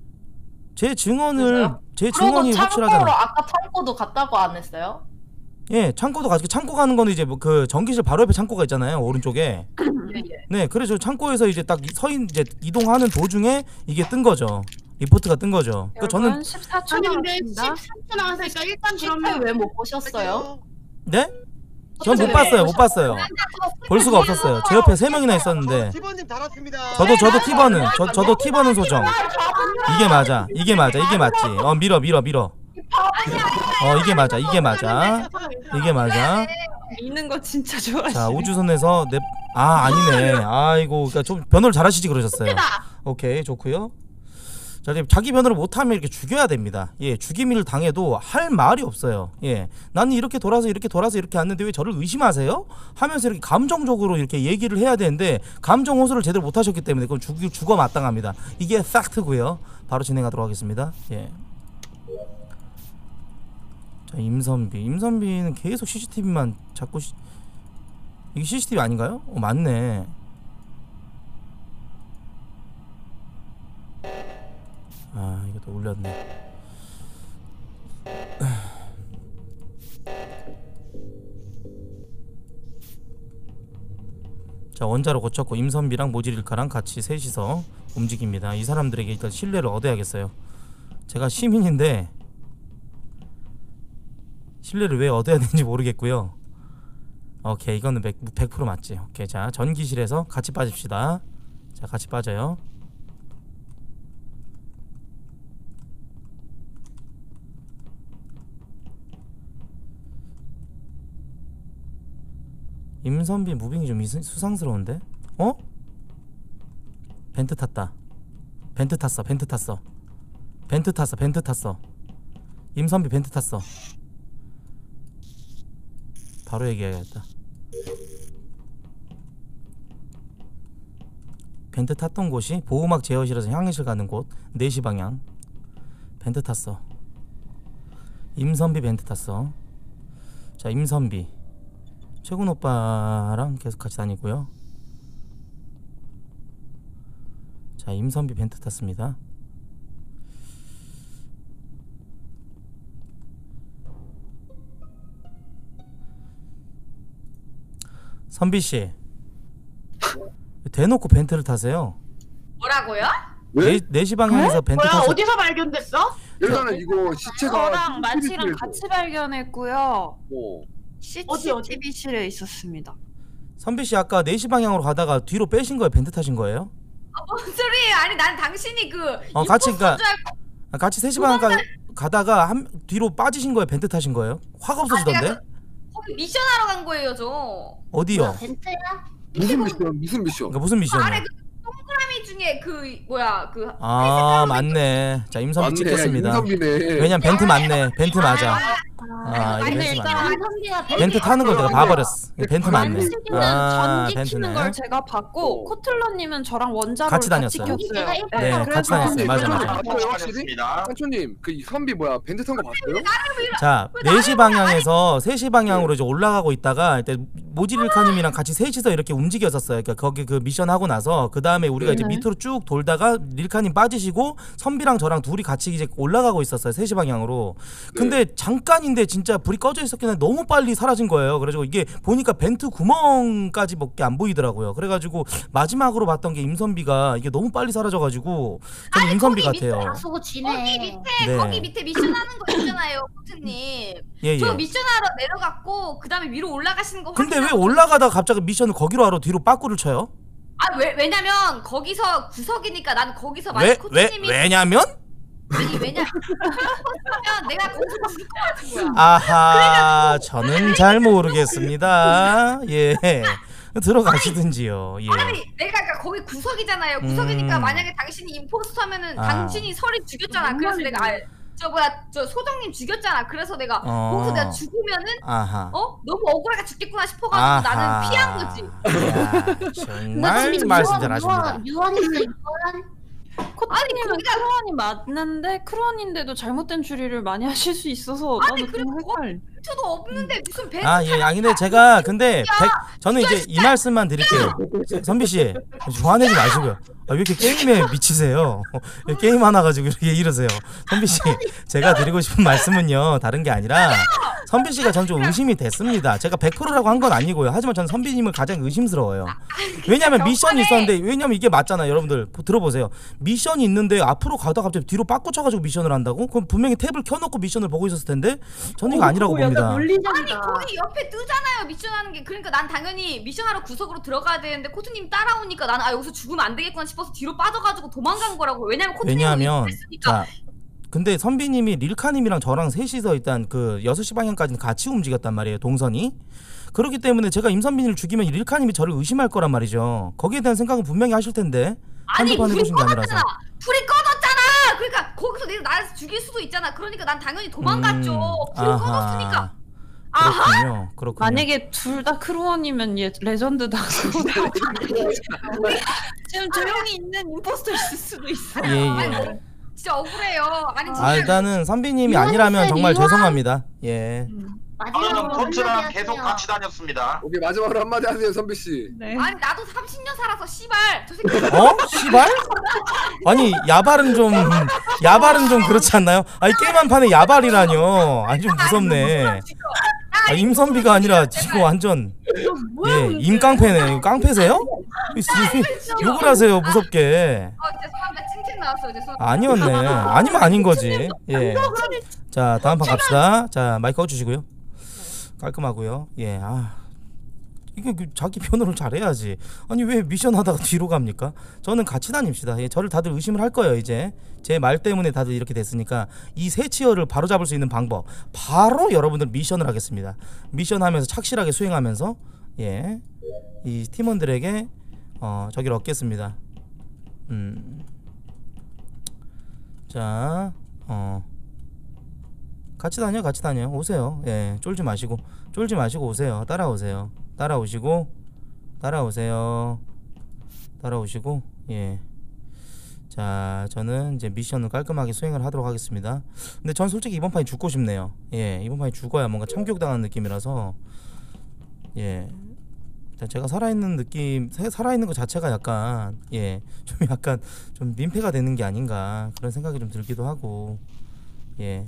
제 증언을 그래서요? 제 그리고 증언이 창고로 확실하잖아. 아까 창고도 갔다고 안 했어요? 예, 창고도 가지고 창고 가는 거는 이제 뭐 그 전기실 바로 옆에 창고가 있잖아요 오른쪽에. 예, 예. 네, 그래서 창고에서 이제 딱 서인 이제 이동하는 도중에 이게 뜬 거죠. 리포트가 뜬 거죠. 그러니까 저는 십사 초 아니 근데 남았습니다. 십삼 초 나왔으니까 일단 그러면 그러면 왜 못 보셨어요? 네? 전 못 봤어요, 못 봤어요. 볼 수가 없었어요. 제 옆에 세 명이나 있었는데. 티버님 달았습니다. 저도 저도 티버는 저 저도 티버는 소정. 이게 맞아, 이게 맞아, 이게 맞지. 어 밀어 밀어 밀어. 어 이게 맞아, 이게 맞아, 이게 맞아. 있는 거 진짜 좋아하시네. 자 우주선에서 내 아 아니네. 아이고 그러니까 좀 변호를 잘하시지 그러셨어요. 오케이 좋고요. 자 이제 자기 변호를 못하면 이렇게 죽여야 됩니다. 예 죽임을 당해도 할 말이 없어요. 예 나는 이렇게 돌아서 이렇게 돌아서 이렇게 왔는데 왜 저를 의심하세요? 하면서 이렇게 감정적으로 이렇게 얘기를 해야 되는데 감정 호소를 제대로 못하셨기 때문에 그건 죽, 죽어 마땅합니다. 이게 팩트고요. 바로 진행하도록 하겠습니다. 예. 자 임선비 임선비는 계속 씨씨티비만 자꾸 시... 이게 씨씨티비 아닌가요? 어 맞네. 아 이것도 울렸네. 자 원자로 고쳤고 임선비랑 모지릴카랑 같이 셋이서 움직입니다. 이 사람들에게 일단 신뢰를 얻어야겠어요. 제가 시민인데 신뢰를 왜 얻어야 되는지 모르겠고요. 오케이 이거는 백 퍼센트 맞지. 오케이 자 전기실에서 같이 빠집시다. 자 같이 빠져요. 임선비 무빙이 좀 이수, 수상스러운데? 어? 벤트 탔다. 벤트 탔어 벤트 탔어 벤트 탔어 벤트 탔어 임선비 벤트 탔어. 바로 얘기해야겠다. 벤트 탔던 곳이 보호막 제어실에서 향해실 가는 곳 네 시 방향. 벤트 탔어. 임선비 벤트 탔어. 자 임선비 최군 오빠랑 계속 같이 다니고요. 자 임선비 벤트 탔습니다. 선비씨 대놓고 벤트를 타세요. 뭐라고요? 왜? 네 시 방향에서 벤트 뭐야 타서 어디서 발견됐어? 일단은 이거 시체가 저랑 만씨랑 같이 발견했고요. 어. 어디, 어디? 씨씨티비실에 있었습니다. 선비씨 아까 네 시 방향으로 가다가 뒤로 빼신 거예요? 벤트 타신 거예요? 아, 뭔 소리예요? 아니 난 당신이 그 어 같이 임포스터인 그니까 줄 알고 아, 같이 세 시 방향 가, 가다가 한 뒤로 빠지신 거예요? 벤트 타신 거예요? 확 없어지던데? 내가 거기 미션하러 간 거예요 저. 어디요? 벤트야? 무슨 미션? 무슨 미션? 그러니까 무슨 미션이요? 아래 그 동그라미 중에 그 뭐야 그 아 맞네. 자 임선비 맞네, 찍겠습니다. 임선비네. 왜냐면 벤트 맞네. 벤트 맞아. 아 이게 아니, 벤트 일단 맞네. 임선비가 벤트 타는 걸 내가 봐버렸어. 벤트 맞네. 만씨는 아 전기 키는 벤트네. 걸 제가 봤고 코틀러님은 저랑 원자로를 같이 같이 다녔어요. 켰어요. 네, 같이 그래서 다녔어요. 맞아 맞아. 봤어요 확실히? 하겠습니다. 상초님 그 이 선비 뭐야 벤트 탄 거 봤어요? 자 네 시 방향에서 세 시 방향으로 이제 올라가고 있다가 일단 모지릴카님이랑 같이 셋이서 이렇게 움직였었어요. 그러니까 거기 그 미션 하고 나서 그 다음에 우리가 이제 네. 밑으로 쭉 돌다가 릴카님 빠지시고 선비랑 저랑 둘이 같이 이제 올라가고 있었어요. 세 시 방향으로. 근데 잠깐인데 진짜 불이 꺼져 있었긴 한데 너무 빨리 사라진 거예요. 그래가지고 이게 보니까 벤트 구멍까지밖에 안 보이더라고요. 그래가지고 마지막으로 봤던 게 임선비가 이게 너무 빨리 사라져가지고 저는 아니, 임선비 거기 같아요. 다수고 지네. 거기 밑에 네. 거기 밑에 미션 하는 거 있잖아요, 코트님. 예, 저 예. 미션하러 내려갔고 그 다음에 위로 올라가시는 거. 근데 왜 확인하고 올라가다가 갑자기 미션을 거기로 하러 뒤로 빠꾸를 쳐요? 아, 왜 왜냐면 거기서 구석이니까 나는 거기서 왜, 만약 왜, 코트님이 왜냐면? 아니 왜냐 그러면 내가 거기서 죽을 것 같은 거야. 아하, 저는 잘 모르겠습니다. 예. 들어가시든지요. 예. 아니 내가 그러니까 거기 구석이잖아요. 구석이니까 음. 만약에 당신이 임포스터면은 아. 당신이 설이 죽였잖아. 그래서 내가 아, 저 뭐야 저 소정님 죽였잖아. 그래서 내가 어. 거기서 내가 죽으면은 아하. 어 너무 억울하게 죽겠구나 싶어가지고 아하. 나는 피한 거지. 야, 정말 말씀 잘하십니다. 유언 있어 유언. 코트님은 거기가- 크루원이 맞는데 크루원인데도 잘못된 추리를 많이 하실 수 있어서 아니, 나도 그리고 좀 헷갈려. 벤트도 없는데 무슨 벤트? 아, 예, 아, 근데 제가, 근데, 백, 저는 이제 이 말씀만 드릴게요. 선비씨, 화내지 마시고요. 아, 왜 이렇게 게임에 미치세요? 왜 게임 하나 가지고 이렇게 이러세요? 선비씨, 제가 드리고 싶은 말씀은요, 다른 게 아니라, 선비씨가 전 좀 의심이 됐습니다. 제가 백 퍼센트라고 한 건 아니고요. 하지만 저는 선비님을 가장 의심스러워요. 왜냐면 미션이 있었는데, 왜냐면 이게 맞잖아요. 여러분들, 들어보세요. 미션이 있는데, 앞으로 가다가 갑자기 뒤로 빠꾸쳐가지고 미션을 한다고? 그럼 분명히 탭을 켜놓고 미션을 보고 있었을 텐데, 저는 이거 아니라고 봅니다. 아니 거기 옆에 뜨잖아요 미션하는 게. 그러니까 난 당연히 미션하러 구석으로 들어가야 되는데 코트님 따라오니까 나는 아 여기서 죽으면 안 되겠구나 싶어서 뒤로 빠져가지고 도망간 거라고. 왜냐면 코트님이 왜냐하면 했으니까. 자 근데 선비님이 릴카님이랑 저랑 셋이서 일단 그 여섯 시 방향까지는 같이 움직였단 말이에요, 동선이. 그렇기 때문에 제가 임선빈을 죽이면 릴카님이 저를 의심할 거란 말이죠. 거기에 대한 생각은 분명히 하실 텐데 아니 한두 번 불이 해보신 게 아니라서. 꺼졌잖아. 불이 꺼졌잖아. 그러니까 거기서 내가 나를 죽일 수도 있잖아. 그러니까 난 당연히 도망갔죠. 음, 불이 꺼졌으니까. 그렇군요. 그렇군요. 만약에 둘 다 크루원이면 얘 레전드다. 지금 조용히 있는 임포스터 있을 수도 있어. 예, 예. 아니, 진짜 억울해요. 아니 진짜. 아, 일단은 선비님이 유언 아니라면 있어요, 정말 유언? 죄송합니다. 예. 저는 코트랑 계속 같이 다녔습니다. 오케이, 마지막으로 한마디 하세요, 선비 씨. 네. 아니 나도 삼십 년 살아서 씨발 저 새끼. 어? 씨발? 아니 야발은 좀 야발은 좀 그렇지 않나요? 아니 게임 한 판에 야발이라뇨. 아니 좀 무섭네. 아, 임선비가 아니라 지금 완전 예 임깡패네. 이거 깡패세요? 욕을 하세요 무섭게. 어 죄송합니다. 칭칭 나왔어요. 죄송합니다. 아니었네. 아니면 아닌 거지. 예. 자 다음 판 갑시다. 자 마이크 꺼주시고요. 깔끔하고요. 예. 아 이게 그 자기 변호를 잘해야지. 아니 왜 미션 하다가 뒤로 갑니까? 저는 같이 다닙시다. 예, 저를 다들 의심을 할 거예요. 이제 제 말 때문에 다들 이렇게 됐으니까 이 세 치어를 바로 잡을 수 있는 방법 바로 여러분들 미션을 하겠습니다. 미션하면서 착실하게 수행하면서 예, 이 팀원들에게 어, 저기를 얻겠습니다. 음, 자, 어. 같이 다녀 같이 다녀 오세요. 예, 쫄지 마시고 쫄지 마시고 오세요. 따라오세요. 따라오시고 따라오세요. 따라오시고 예. 자 저는 이제 미션을 깔끔하게 수행을 하도록 하겠습니다. 근데 전 솔직히 이번 판이 죽고 싶네요. 예, 이번 판이 죽어야 뭔가 참교육당하는 느낌이라서 예. 일단 제가 살아있는 느낌 살아있는 것 자체가 약간 예, 좀 약간 좀 민폐가 되는 게 아닌가 그런 생각이 좀 들기도 하고 예.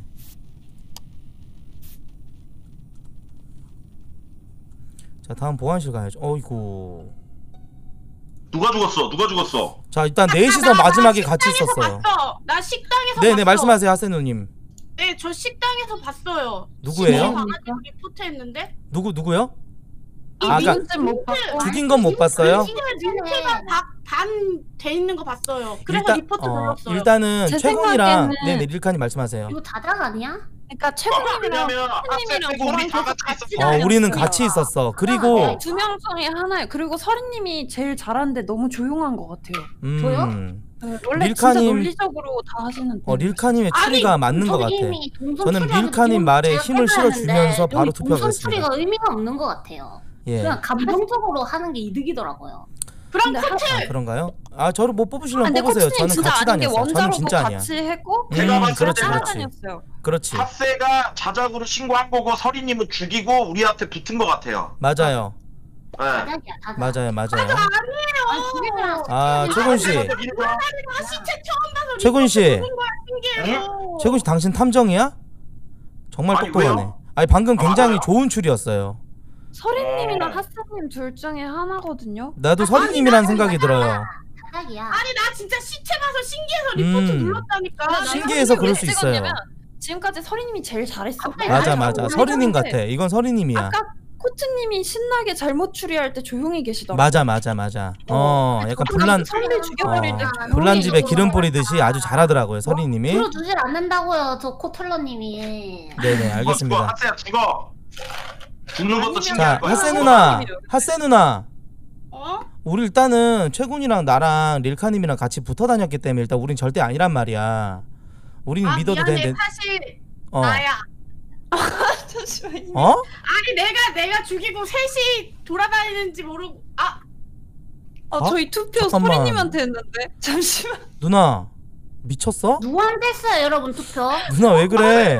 자 다음 보안실 가야죠. 어이구. 누가 죽었어? 누가 죽었어? 자 일단 넷이서 마지막에 같이 있었어요. 봤어. 나 식당에서 네네 봤어. 말씀하세요 하세누님. 네, 저 식당에서 봤어요. 누구예요? 가가지고 리포트 했는데. 누구 누구요? 이 아, 그러니까 민트 못 봤고. 죽인 건 못 봤어요? 민트가 반돼 있는 거 봤어요. 그리고 일단 리포트 어, 눌렀어요. 일단은 제 최군이랑 생각에는- 네네 릴카님 말씀하세요. 이거 다장 아니야? 그러니까 최군님이랑 왜냐면 코트님이랑 앞에 빼고 우리 다 같이 있었어. 어 우리는 같이 있었어. 그리고 두 명 중에 하나예요. 그리고 서린님이 제일 잘하는데 너무 조용한 것 같아요. 음, 저요? 네, 원래 진짜 릴카님- 논리적으로 다 하시는. 어 릴카님의 추리가 맞는 것 같아. 동선님이 동선 저는 추리하는 릴카님 게 말에 제가 힘을 생각하는데 실어주면서 바로 여기 투표하겠습니다. 동선 추리가 의미가 없는 것 같아요. 예. 그냥 감정적으로 하는 게 이득이더라고요. 그럼 근데 코트. 아, 그런가요? 아 저를 못 뽑으시려면 근데 뽑으세요. 코치님 저는 진짜 같이 아닌 게 다녔어요. 저는 원자로도 진짜 아니야. 같이 했고 제가 음, 봤을 그렇지 때는 그렇지. 따라다녔어요. 그렇지. 핫세가 자작으로 신고한 거고 서리님은 죽이고 우리한테 붙은 것 같아요. 맞아요. 다작이야 다작. 맞아요 맞아요. 아니에요. 아 최군 씨, 나 시체 처음 봐서 최군 씨, 신기해요. 최군 씨 당신 탐정이야? 정말 아니, 똑똑하네. 왜요? 아니 방금 굉장히 아, 좋은 추리였어요. 서린님이나 하스님 둘 중에 하나거든요. 나도 서린님이란 생각이 들어요. 다작이야. 아니 나 진짜 시체 봐서 신기해서 리포트 음. 눌렀다니까. 신기해서 그럴 수 왜 있어요. 찍었냐면 지금까지 서린님이 제일 잘했어. 맞아 맞아. 서린님 같아. 이건 서린님이야. 아까 코트님이 신나게 잘못 추리할 때 조용히 계시더라고. 맞아 맞아 맞아. 어 약간 불난 서린을 죽여버릴 때 어, 불난 집에 기름 뿌리듯이 아주 잘하더라고요 서린님이. 들어주질 않는다고요 저 코털러님이. 네네 알겠습니다. 하세요 죽어. 죽는 것도 자 신기할 거야. 하세 누나, 하세 누나. 어? 우리 일단은 최군이랑 나랑 릴카님이랑 같이 붙어 다녔기 때문에 일단 우린 절대 아니란 말이야. 우리는 아, 믿어도 미안해. 되는데. 사실 어. 나야. 잠시만요. 어? 아니 내가 내가 죽이고 셋이 돌아다니는지 모르고 아 아 어? 저희 투표 잠깐만. 서린님한테 했는데 잠시만. 누나 미쳤어? 누구한테 했어요 여러분 투표? 누나 왜 그래?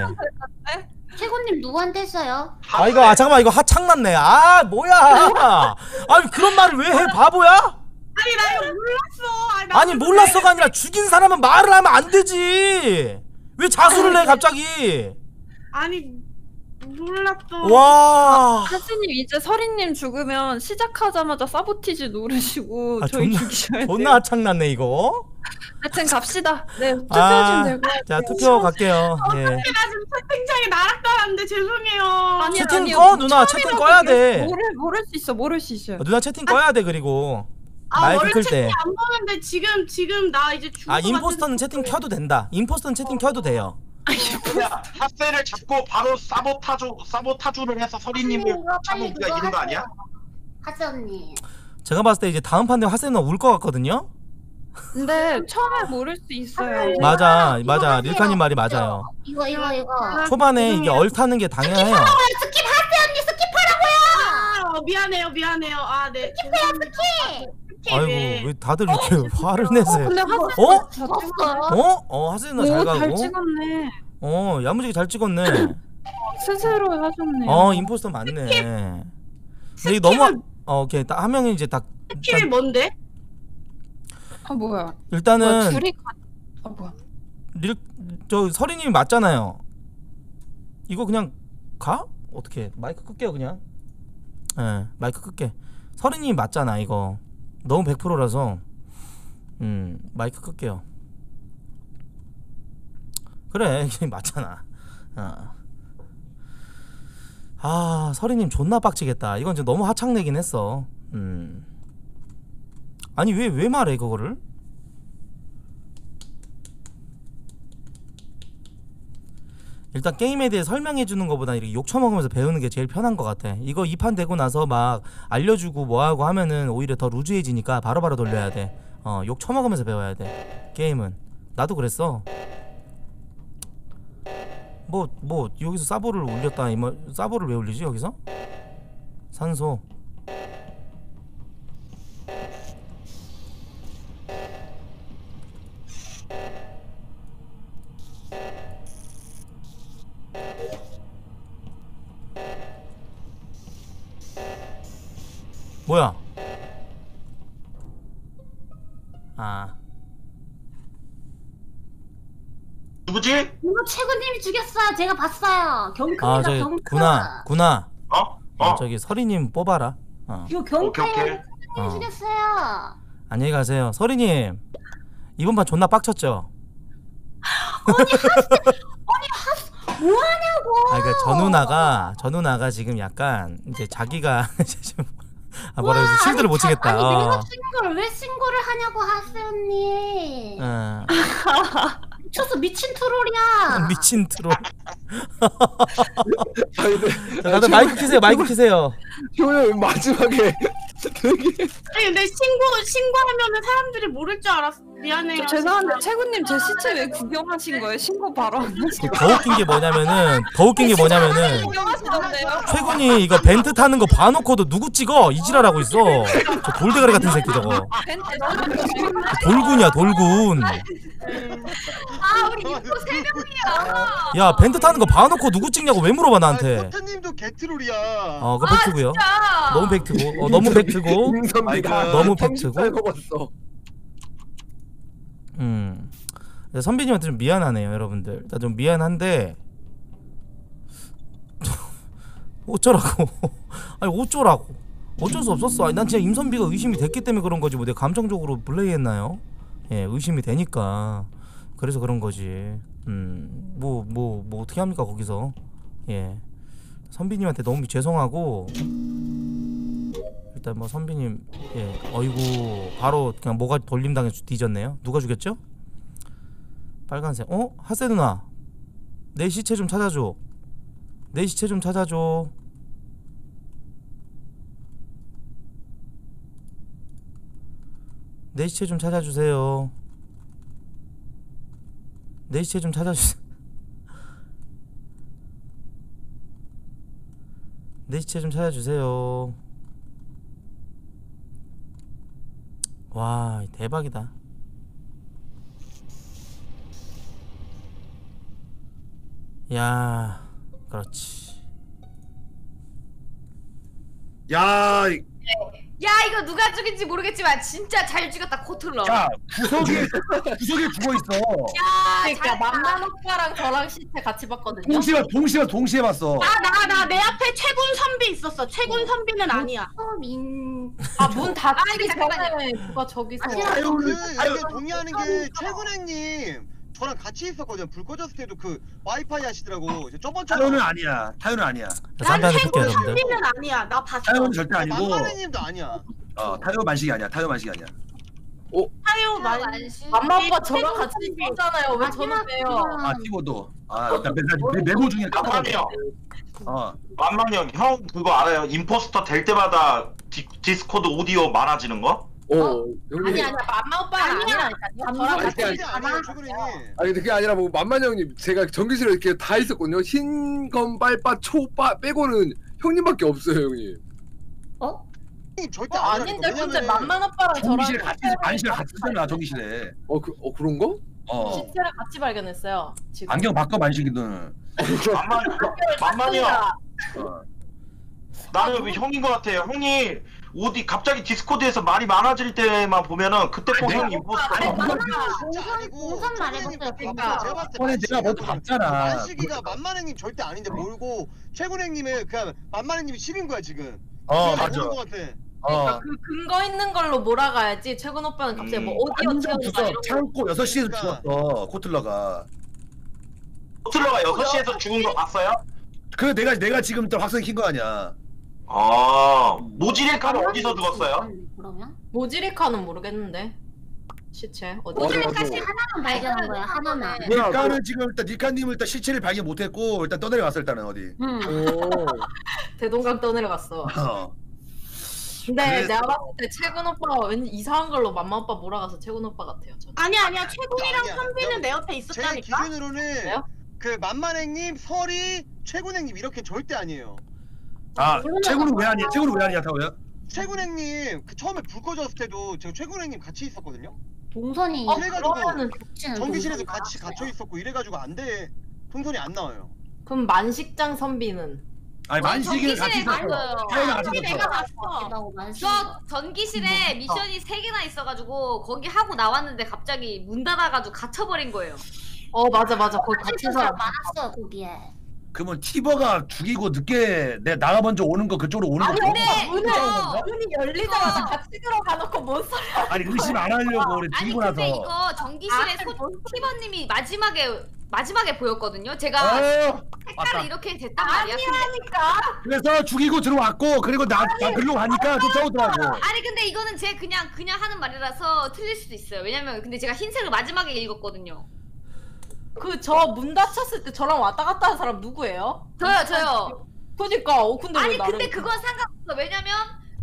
최고님 누구한테 했어요? 아 이거 아 잠깐만 이거 하창났네. 아 뭐야? 아니 그런 말을 왜 해 바보야? 아니 나 이거 몰랐어. 아니, 나 아니 몰랐어가 아니라 죽인 사람은 말을 하면 안 되지. 왜 자수를 해 갑자기? 아니 몰랐어. 와. 하스님 이제 서린님 죽으면 시작하자마자 사보티지 누르시고 아, 저희 존나- 죽이셔야 돼요. 존나 하창났네 이거. 하여튼 갑시다. 네 투표해주면 아, 될 것 같아요. 자 투표 갈게요. 예. 나 지금 채팅창에 나락달았는데 죄송해요. 아니, 채팅 아니요. 꺼 누나 채팅 꺼야 돼. 모를 모를 수 있어 모를 수 있어요. 누나 채팅 꺼야 돼 그리고 아 마이크 원래 끌 채팅 때. 안 보는데 지금 지금 나 이제 죽을 아 것 임포스터는 같아서 채팅 켜도 된다. 임포스터는 채팅 켜도 돼요. 그냥 하세를 잡고 바로 사보타주 사보타주를 해서 서리님을 차고 우리가 이기는 거 아니야? 하세 언니. 제가 봤을 때 이제 다음 판에 하세는 울 것 같거든요. 근데 처음에 모를 수 있어요. 맞아 이거 맞아 하세요. 릴카님 말이 맞아요. 이거 이거 이거. 초반에 이게 얼타는 게 당연해요. 스킵 하세 언니 스킵하라고요. 아 미안해요 미안해요. 아네 스킵해요 스킵. 아이고 왜 다들 이렇게 화를 내세요? 근데 하스 어? 잘 없어. 어? 어 하세는 잘 잘 가고. 찍었네. 어 야무지게 잘 찍었네. 스스로 하셨네요. 어 임포스터 맞네. 근데 이거 너무 어 오케이 딱 한 명이 이제 딱 스킵이 일단, 뭔데? 아 뭐야? 뭐야 일단은 둘이 가... 아 뭐야? 릴저 서리님이 맞잖아요. 이거 그냥 가? 어떻게 마이크 끌게요 그냥. 예 마이크 끌게. 서리님이 맞잖아 이거. 너무 백 퍼센트라서 음 마이크 끌게요. 그래 이게 맞잖아. 어. 아 서리님 존나 빡치겠다. 이건 좀 너무 하창내긴 했어. 음 아니 왜 왜 말해 그거를? 일단 게임에 대해 설명해 주는 것보다 이렇게 욕 처먹으면서 배우는 게 제일 편한 것 같아. 이거 이 판 되고 나서 막 알려주고 뭐하고 하면은 오히려 더 루즈해지니까 바로바로 돌려야 돼. 어, 욕 처먹으면서 배워야 돼 게임은. 나도 그랬어. 뭐 뭐 여기서 사보를 울렸다 이 말. 사보를 왜 울리지 여기서? 산소. 뭐야? 아 누구지? 이거 최고님이 죽였어요. 제가 봤어요. 경크입니다. 아 저기 경크. 구나 구나. 어? 어, 어? 저기 서리님 뽑아라. 어. 이거 오케이, 오케이. 경크님이 어. 죽였어요. 안녕히 가세요. 서리님 이번 판 존나 빡쳤죠? 뭐하냐고. 아 그러니까 저 누나가 저 누나가 지금 약간 이제 자기가 지금 아 뭐라 그러지 실드를 못 치겠다. 아니 어. 내가 신고를 왜 신고를 하냐고 하세 언니. 어. 미쳤어 미친 트롤이야. 미친 트롤. 아니 근데 자, 다들 마이크 키세요. 마이크 키세요. 효영 마지막에 되게 아니 근데 신고 신고하면은 사람들이 모를 줄 알았어. 미안해요. 저 죄송한데 최군님 제 시체 왜 구경하신 거예요? 신고 바로 안 하시고. 더 웃긴 게 뭐냐면은 더 웃긴 게 뭐냐면은 구경하시던데요? 최군이 이거 벤트 타는 거 봐놓고도 누구 찍어 이지랄하고 있어. 저 돌대가리 같은 새끼 저거. 돌군이야 돌군. 아 우리 육도 세 명이야. 야 벤트 타는 거 봐놓고 누구 찍냐고 왜 물어봐 나한테. 코트님도 개트롤이야. 어 그거 팩트고요. 너무 팩트고. 어, 너무 팩트고. 임선비가 너무 삼십 살 팩트고. 먹었어. 음. 선비님한테 좀 미안하네요 여러분들. 일단 좀 미안한데 어쩌라고. 아니 어쩌라고. 어쩔 수 없었어. 아니, 난 진짜 임선비가 의심이 됐기 때문에 그런 거지 뭐 내가 감정적으로 플레이했나요? 예 의심이 되니까 그래서 그런 거지. 음 뭐 뭐 뭐 어떻게 합니까 거기서. 예 선비님한테 너무 죄송하고 일단 뭐 선비님 예 어이구 바로 그냥 뭐가 돌림당해서 뒤졌네요. 누가 죽였죠? 빨간색. 어? 하세 누나 내 시체 좀 찾아줘. 내 시체 좀 찾아줘. 내 시체 좀 찾아주세요. 내 시체 좀 찾아주세요. 내 시체 좀 찾아주세요. 와 대박이다. 야 그렇지. 야, 이- 야 이거 누가 죽인지 모르겠지만 진짜 잘 죽였다 코틀러. 야 구석에 구석에 죽어 있어. 야 그러니까 잘했다. 만만 오빠랑 저랑 시체 같이 봤거든요. 동시에 동시에 동시에 봤어. 나 나 나 내 앞에 최군 선비 있었어. 최군 선비는 아니야. 민. 아문 닫히기 아니, 잠깐만요. 전에 누가 저기서 아유, 그 아유, 여기 동의하는 게 최군행님 저랑 같이 있었거든요. 불 꺼졌을 때도 그 와이파이 하시더라고. 이제 저번 주에 타요는 아니야. 타요는 아니야. 자, 삼단에 최군 볼게요 여러분들. 선비는 아니야. 나 봤어. 타요는 절대 아니고. 만만해님도 아니야. 어 타요 만식이 아니야. 타요 만식이 아니야. 타요 만. 맘마 오빠 저랑 최군 같이 선비. 있었잖아요. 왜 저는 빼요? 아 티모도. 아 일단 내 메모 중에 까먹었어. 만만이요. 어. 만만이 형, 형 그거 알아요? 임포스터 될 때마다 디, 디스코드 오디오 많아지는 거? 어, 아니 형님. 아니야 맘마 오빠는 아니라니까요. 저랑 아니, 같이 아니, 절대 아니에요, 최군행님. 아니 근데 그게 아니라 뭐 만만 형님 제가 전기실에 이렇게 다 있었거든요. 흰검 빨빠 초빠 빼고는 형님밖에 없어요 형님. 형님 절대 어, 아니라니까. 아닌데 근데 왜냐면은 맘만 오빠랑 전기실에 저랑 같이 만식이랑 같이 있잖아 전기실에. 어, 그, 어 그런 거? 어. 시체를 같이 발견했어요. 지금. 안경 바꿔 만식이 너는. 만만 만만이 형. 어. 나는 왜 형인 것 같아요. 형이 어디 갑자기 디스코드에서 말이 많아질 때만 보면은 그때 꼭 내가- 형 임포스터. 아니, 그건 진짜 아니고 우선 최군행님 말해보세요. 그러니까 제가 봤을 때 이번에 내가 너도 봤잖아. 만식이가 만만행님 절대 아닌데 모르고 최군행님은 그냥 만만행님이 십인 거야 지금. 어 그냥 맞아. 모르는 것 같아. 어. 그 근거 있는 걸로 몰아가야지. 최근 오빠는 갑자기 뭐 음. 오디오 완전 채우고 구석 이런 거. 창고 여섯 시에서 그러니까. 죽었어 코틀러가. 코틀러가 여섯 시에서 죽은 거 봤어요? 그 내가 내가 지금 또 확성 킨 거 아니야. 아 모지릴카는 어디서 죽었어요? 그러면? 모지리카는 모르겠는데. 시체 어디? 맞아, 맞아. 사실 하나만 발견한 거야 하나만. 뭐야, 니카는 지금 일단 니카님을 일단 시체를 발견 못했고 일단 떠내려갔어 일단은 어디. 응. 오. 대동강 떠내려갔어. 어. 근데 그래서- 내가 봤을 때 최근 오빠가 왠지 이상한 걸로 맘마 오빠 몰아가서 최근 오빠 같아요. 저는. 아니야 아니야. 최군이랑 아니야. 선비는 내 옆에 제 있었다니까. 기준으로는 그래요? 그 만만행님, 설이, 최군행님 이렇게 절대 아니에요. 아 최군은 왜 아니야? 최군은 왜 아니야 타오야? 최군행님 그 처음에 불 꺼졌을 때도 제가 최군행님 같이 있었거든요. 동선이 어, 그래가지고 그러면은 겹치는 전기실에도 동선이 같이 나왔어요. 갇혀 있었고 이래가지고 안 돼. 동선이 안 나와요. 그럼 만식장 선비는 아니 만식이는 같이 있었어. 있어요. 타오가 같이 선비 내가 있었어. 봤어. 대박으로 만식. 저 전기실에 미션이 세 개나 있어가지고 거기 하고 나왔는데 갑자기 문 닫아가지고 갇혀버린 거예요. 어 맞아 맞아 거기 같이 사람 사람 많았어요 거기에. 그러면 티버가 죽이고 늦게 내 나가 먼저 오는 거 그쪽으로 오는 거. 아니, 근데 문을 이거- 문이 열리자마자 같이 들어가놓고 뭔 소리야? 아니 의심 안 하려고 우리 아니 죽이고 근데 나서. 이거 전기실에 아, 소, 뭔 티버님이 마지막에 마지막에 보였거든요. 제가 어, 색깔을 맞다. 이렇게 됐단 말이야. 근데, 그래서 죽이고 들어왔고 그리고 나, 나 글로 가니까 쫓아오더라고. 아니 근데 이거는 제 그냥 그냥 하는 말이라서 틀릴 수도 있어요. 왜냐면 근데 제가 흰색을 마지막에 읽었거든요. 그 저 문 닫혔을 때 저랑 왔다 갔다 한 사람 누구예요? 저요 저요. 그니까 어 근데 왜 아니 나를 근데 그건 상관없어. 왜냐면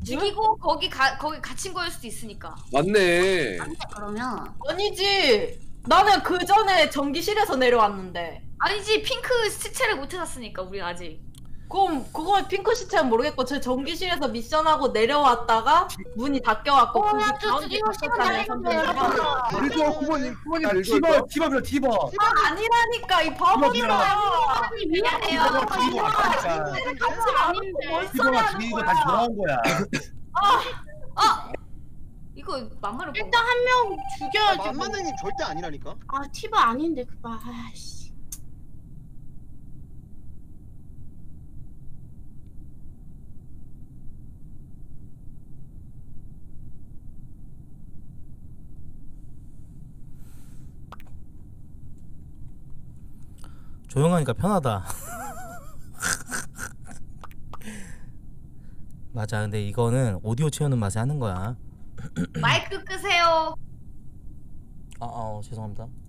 죽이고 거기 가 거기 갇힌 거일 수도 있으니까. 맞네. 그러면 아니지. 나는 그 전에 전기실에서 내려왔는데. 아니지 핑크 시체를 못 찾았으니까 우리 아직. 그럼 그거 핑크 시체는 모르겠고 저 전기실에서 미션하고 내려왔다가 문이 닫혀갖고 어, 거기 야, 저 가운데 이거 시간 있었잖아요, 날리는데. 선생님이랑. 그래서 쿠버님 쿠버님 야, 알죠? 티버 티버면 티버. 아, 아니라니까 이 바보들아. 아니 미안해요. 티버가 티버 같이 아니까. 아닌데 뭔 소리 티버가 하는 뒤고 거야. 다시 돌아온 거야. 아 이거 막말을 일단 한 명 죽여야지. 뭐. 만만행님 절대 아니라니까. 아 티버 아닌데 그봐. 아씨. 조용하니까 편하다. 맞아. 근데 이거는 오디오 채우는 맛에 하는 거야. 마이크 끄세요. 아, 아 어, 죄송합니다.